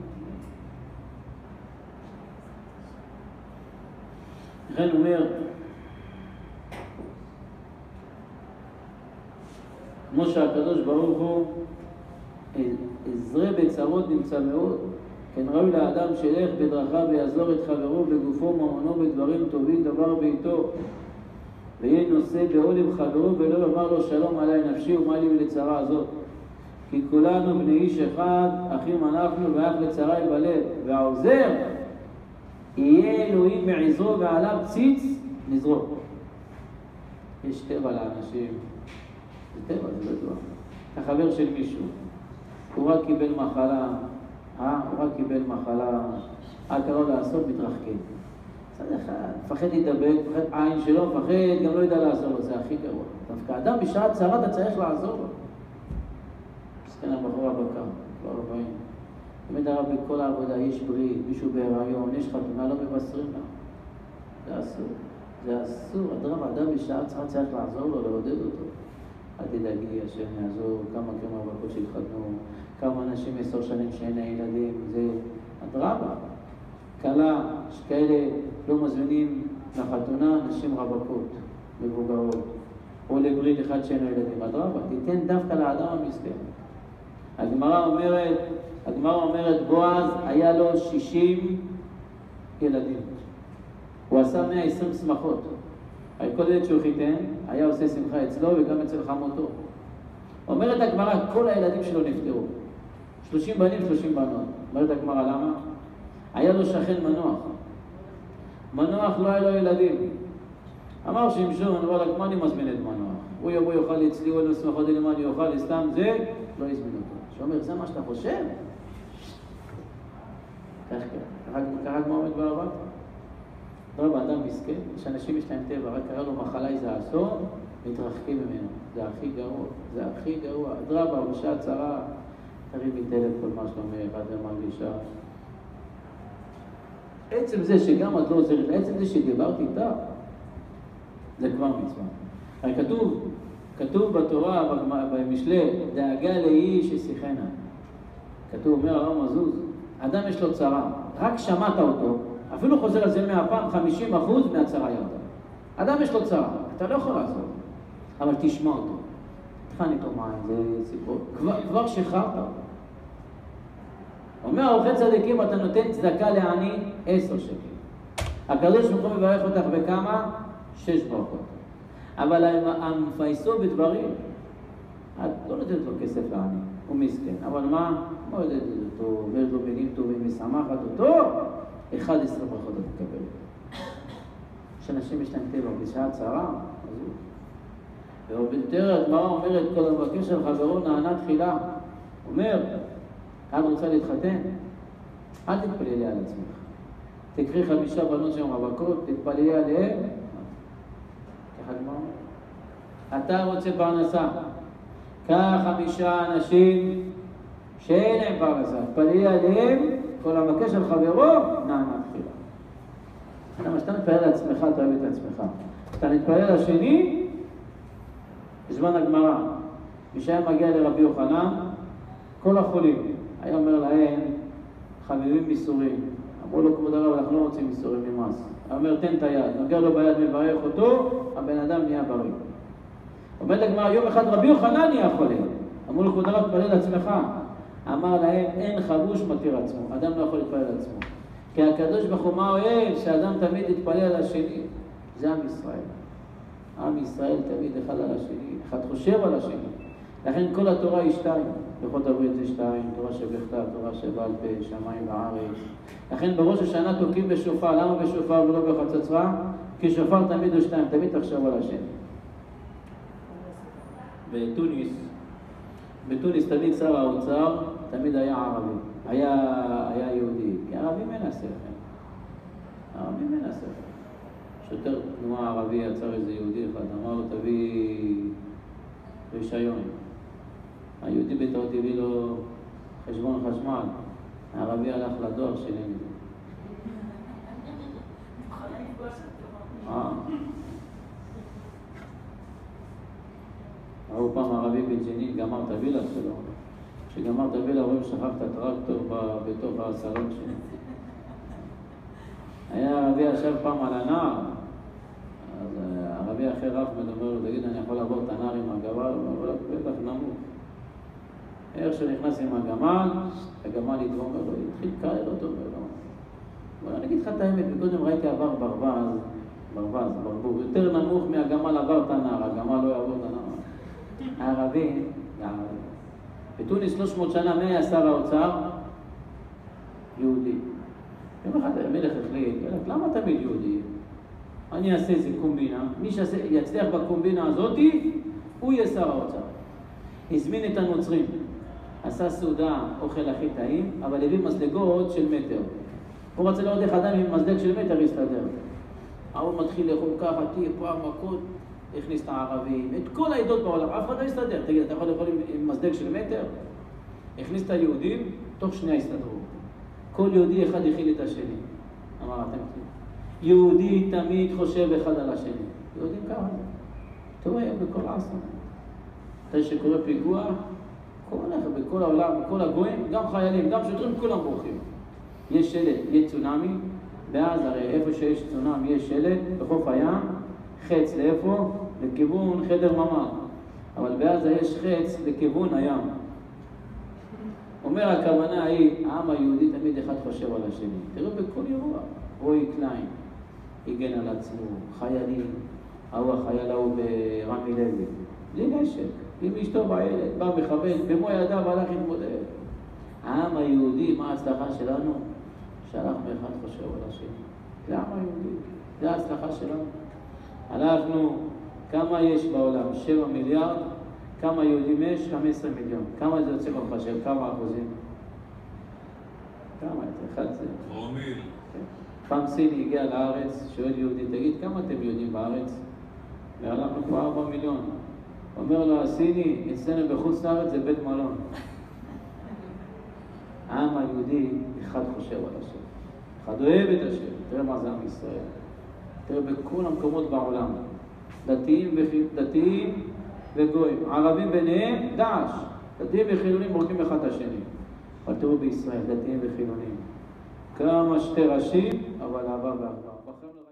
Speaker 1: לכן אומר, כמו שהקדוש ברוך הוא עזרה בצרות נמצא מאוד, כן ראוי לאדם שילך בדרכיו ויעזור את חברו בגופו ממונו בדברים טובים דבר ביתו, ויהיה נושא בעול עם חברו ולא יאמר לו שלום עליי נפשי ומה לי ולצרה הזאת, כי כולנו בני איש אחד, אחים אנחנו ואח לצרי בלב, והעוזר יהיה אלוהים מעזרו ועליו ציץ נזרוק. יש טבע לאנשים, זה טבע, זה בטוח. החבר של מישהו, הוא רק קיבל מחלה, אה? הוא רק קיבל מחלה, הקרוב לעשות מתרחקים. צד אחד, מפחד להידבק, מפחד עין שלו, מפחד, גם לא ידע לעזור לו, זה הכי גרוע. דווקא אדם בשעת צרה אתה צריך לעזור לו. מסכן הבחורה בקר, כבר ארבעים. תמיד הרב בכל העבודה, יש ברית, מישהו בהיריון, יש חתונה, לא מבשרים לה. זה אסור. זה אסור. אדרבה, אדם בשעה צריכה צריך לעזור לו, לעודד אותו. אל תדאגי, השם יעזור, כמה כמה רווקות שהתחתנו, כמה אנשים עשר שנים שאין הילדים, זה אדרבה. קלה, שכאלה לא מזמינים לחתונה, נשים רווקות, מבוגרות, או לברית אחד שאין הילדים. אדרבה, תיתן דווקא לאדם המסכן. הגמרא אומרת, הגמרא אומרת, בועז היה לו שישים ילדים. הוא עשה מאה ועשרים שמחות. על כל ילד שהוא חיתן, היה עושה שמחה אצלו וגם אצל חמותו. אומרת הגמרא, כל הילדים שלו נפטרו. שלושים בנים, שלושים בנות. אומרת הגמרא, למה? היה לו שכן מנוח. מנוח לא היה לו ילדים. אמר שמשון, אבל מה אני מזמין את מנוח? הוא יבוא יאכל אצלי, הוא לא שמחות אלי מה אני יאכל, סתם זה, לא יזמין אותו. שאומר, זה מה שאתה חושב? כך כן. ככה כמו עומד בעבר? לא, באדם מסכן, יש אנשים יש להם טבע, רק קרא לו מחלה איזה אסון, מתרחקים ממנו. זה הכי גרוע, זה הכי גרוע. אדרבה, בשעה צרה, תרים מטלף כל מה שלומך, את מרגישה. עצם זה שגם את לא עוזרת, עצם זה שדיברתי איתה, זה כבר מצווה. הרי כתוב, כתוב בתורה, במשלי, דאגה לאיש ששיחנה. כתוב, אומר הרב מזוז, אדם יש לו צרה, רק שמעת אותו, אפילו חוזר על זה מהפעם, חמישים אחוז מהצרה ירדה. אדם יש לו צרה, אתה לא יכול לעשות, אבל תשמע אותו. תכן איתו מים, זה סיפור. כבר, כבר שחררת. אומר האורחי צדיקים, אתה נותן צדקה לעני עשר שקל. הקדוש ברוך הוא מברך אותך בכמה? שש ברכות. אבל המפייסו בדברים, את לא נותנת לו כסף לעני, הוא מסכן. אבל מה? מועדת אותו, אומרת לו מילים טובים, משמחת אותו, אחד עשרה ברכות אתה תקבל. כשאנשים יש להם טבע בשעה צרה, אז הוא. ובתר הגמרא אומרת, כל המבקש של חברו נענה תחילה. אומר, את רוצה להתחתן? אל תתפללי על עצמך. תקחי חמישה בנות שהן רווקות, תתפללי עליהן. ככה הגמרא. אתה רוצה פרנסה. קח חמישה אנשים שאין להם פרנסה. תתפללי עליהם, כל המבקש של חברו נענה תחילה. למה שאתה מתפלל על עצמך, אתה אוהב את עצמך. אתה מתפלל על השני, בזמן הגמרא, מי שהיה מגיע לרבי יוחנן, כל החולים, היה אומר להם, חביבים מסורים. אמרו לו, כבוד הרב, אנחנו לא רוצים מסורים ממס. הוא אומר, תן את היד. נוגע לו ביד, מברך אותו, הבן אדם נהיה בריא. אומרת הגמרא, יום אחד רבי יוחנן נהיה חולה. אמרו לו, כבוד הרב, תתפלל על עצמך. אמר להם, אין חבוש מתיר עצמו. אדם לא יכול להתפלל על עצמו. כי הקדוש ברוך הוא מה אוהב? שאדם תמיד יתפלל על השני. זה עם ישראל. עם ישראל תמיד אחד על השני, אחד חושב על השני. לכן כל התורה היא שתיים. לוחות הברית זה שתיים, תורה שבכתב, תורה שבעל פה, שמיים וארץ. לכן בראש השנה תוקעים בשופר. למה בשופר ולא בחצוצרה? כי שופר תמיד הוא שתיים, תמיד תחשב על השני. בתוניס, בתוניס תמיד שר האוצר, תמיד היה ערבי. היה, היה יהודי. כי ערבים אין הספר. ערבים אין הספר. שוטר תנועה ערבי יצר איזה יהודי אחד, אמר לו תביא רישיון. היהודי בטעות הביא לו חשבון חשמל. הערבי הלך לדואר שלי מזה. אה. ראו פעם ערבי בג'נין, גמר את הווילה שלו. כשגמר את הווילה רואים שכח את הטרקטור בתוך הסלון שלו. היה ערבי ישב פעם על הנער, אז ערבי אחר אחמד אומר לו, תגיד, אני יכול לעבור את הנער עם הגמל? הוא אומר לו, בטח נמוך. איך שנכנס עם הגמל, הגמל יתרום, אומר לו, התחיל קהל אותו, אומר לו. אבל אני אגיד לך את האמת, קודם ראיתי עבר ברווז, ברווז, ברבור, יותר נמוך מהגמל עבר את הנער, הגמל לא יעבור את הנער. הערבי, בתוניס שלוש מאות שנה, מי היה שר האוצר? יהודי. יום אחד המלך החליט, למה תמיד יהודי? אני אעשה איזה קומבינה, מי שיצליח בקומבינה הזאת, הוא יהיה שר האוצר. הזמין את הנוצרים, עשה סעודה, אוכל הכי טעים, אבל הביא מזלגות של מטר. הוא רצה לראות איך אדם עם מזלג של מטר יסתדר. ההוא מתחיל לאכול ככה, תהיה פעם מכות, הכניס את הערבים, את כל העדות בעולם, אף אחד לא יסתדר. תגיד, אתה יכול לאכול עם מזלג של מטר? הכניס את היהודים, תוך שנייה הסתדרו. כל יהודי אחד הכיל את השני. אמר, אתם תראו. יהודי תמיד חושב אחד על השני. יהודים ככה זה. תראו היום בכל העשרה. אחרי שקורה פיגוע, כל אחד, בכל העולם, בכל הגויים, גם חיילים, גם שוטרים, כולם בורחים. יש שלט, יש צונאמי, ואז הרי איפה שיש צונאמי יש שלט, בחוף הים, חץ לאיפה? לכיוון חדר ממ"ר. אבל בעזה יש חץ לכיוון הים. אומר הכוונה היא, העם היהודי תמיד אחד חושב על השני. תראו בכל אירוע. רועי קליין, הגן על עצמו, חיילים, ההוא החייל ההוא ברמי לוי. בלי נשק, עם אשתו בילד, בא מחבל, במו ידיו הלך להתמודד. העם היהודי, מה ההצלחה שלנו? שאנחנו אחד חושב על השני. זה העם היהודי, זה ההצלחה שלנו. אנחנו, כמה יש בעולם? שבע מיליארד, כמה יהודים יש? חמישה עשר מיליון. כמה זה יוצא במחשב? כמה אחוזים? כמה? אחד זה.
Speaker 4: פרומיל.
Speaker 1: פעם סיני הגיע לארץ, שואל יהודי, תגיד, כמה אתם יהודים בארץ? ואנחנו כבר ארבע מיליון. אומר לו, הסיני, אצלנו בחוץ לארץ זה בית מלון. העם היהודי, אחד חושב על השם. אחד אוהב את השם. תראה מה זה עם ישראל. תראה בכל המקומות בעולם. דתיים, דתיים וגויים. ערבים ביניהם, דאעש. דתיים וחילונים מורקים אחד את השני. אבל תראו בישראל, דתיים וחילונים. כמה שתי ראשים, אבל אהבה ואהבה.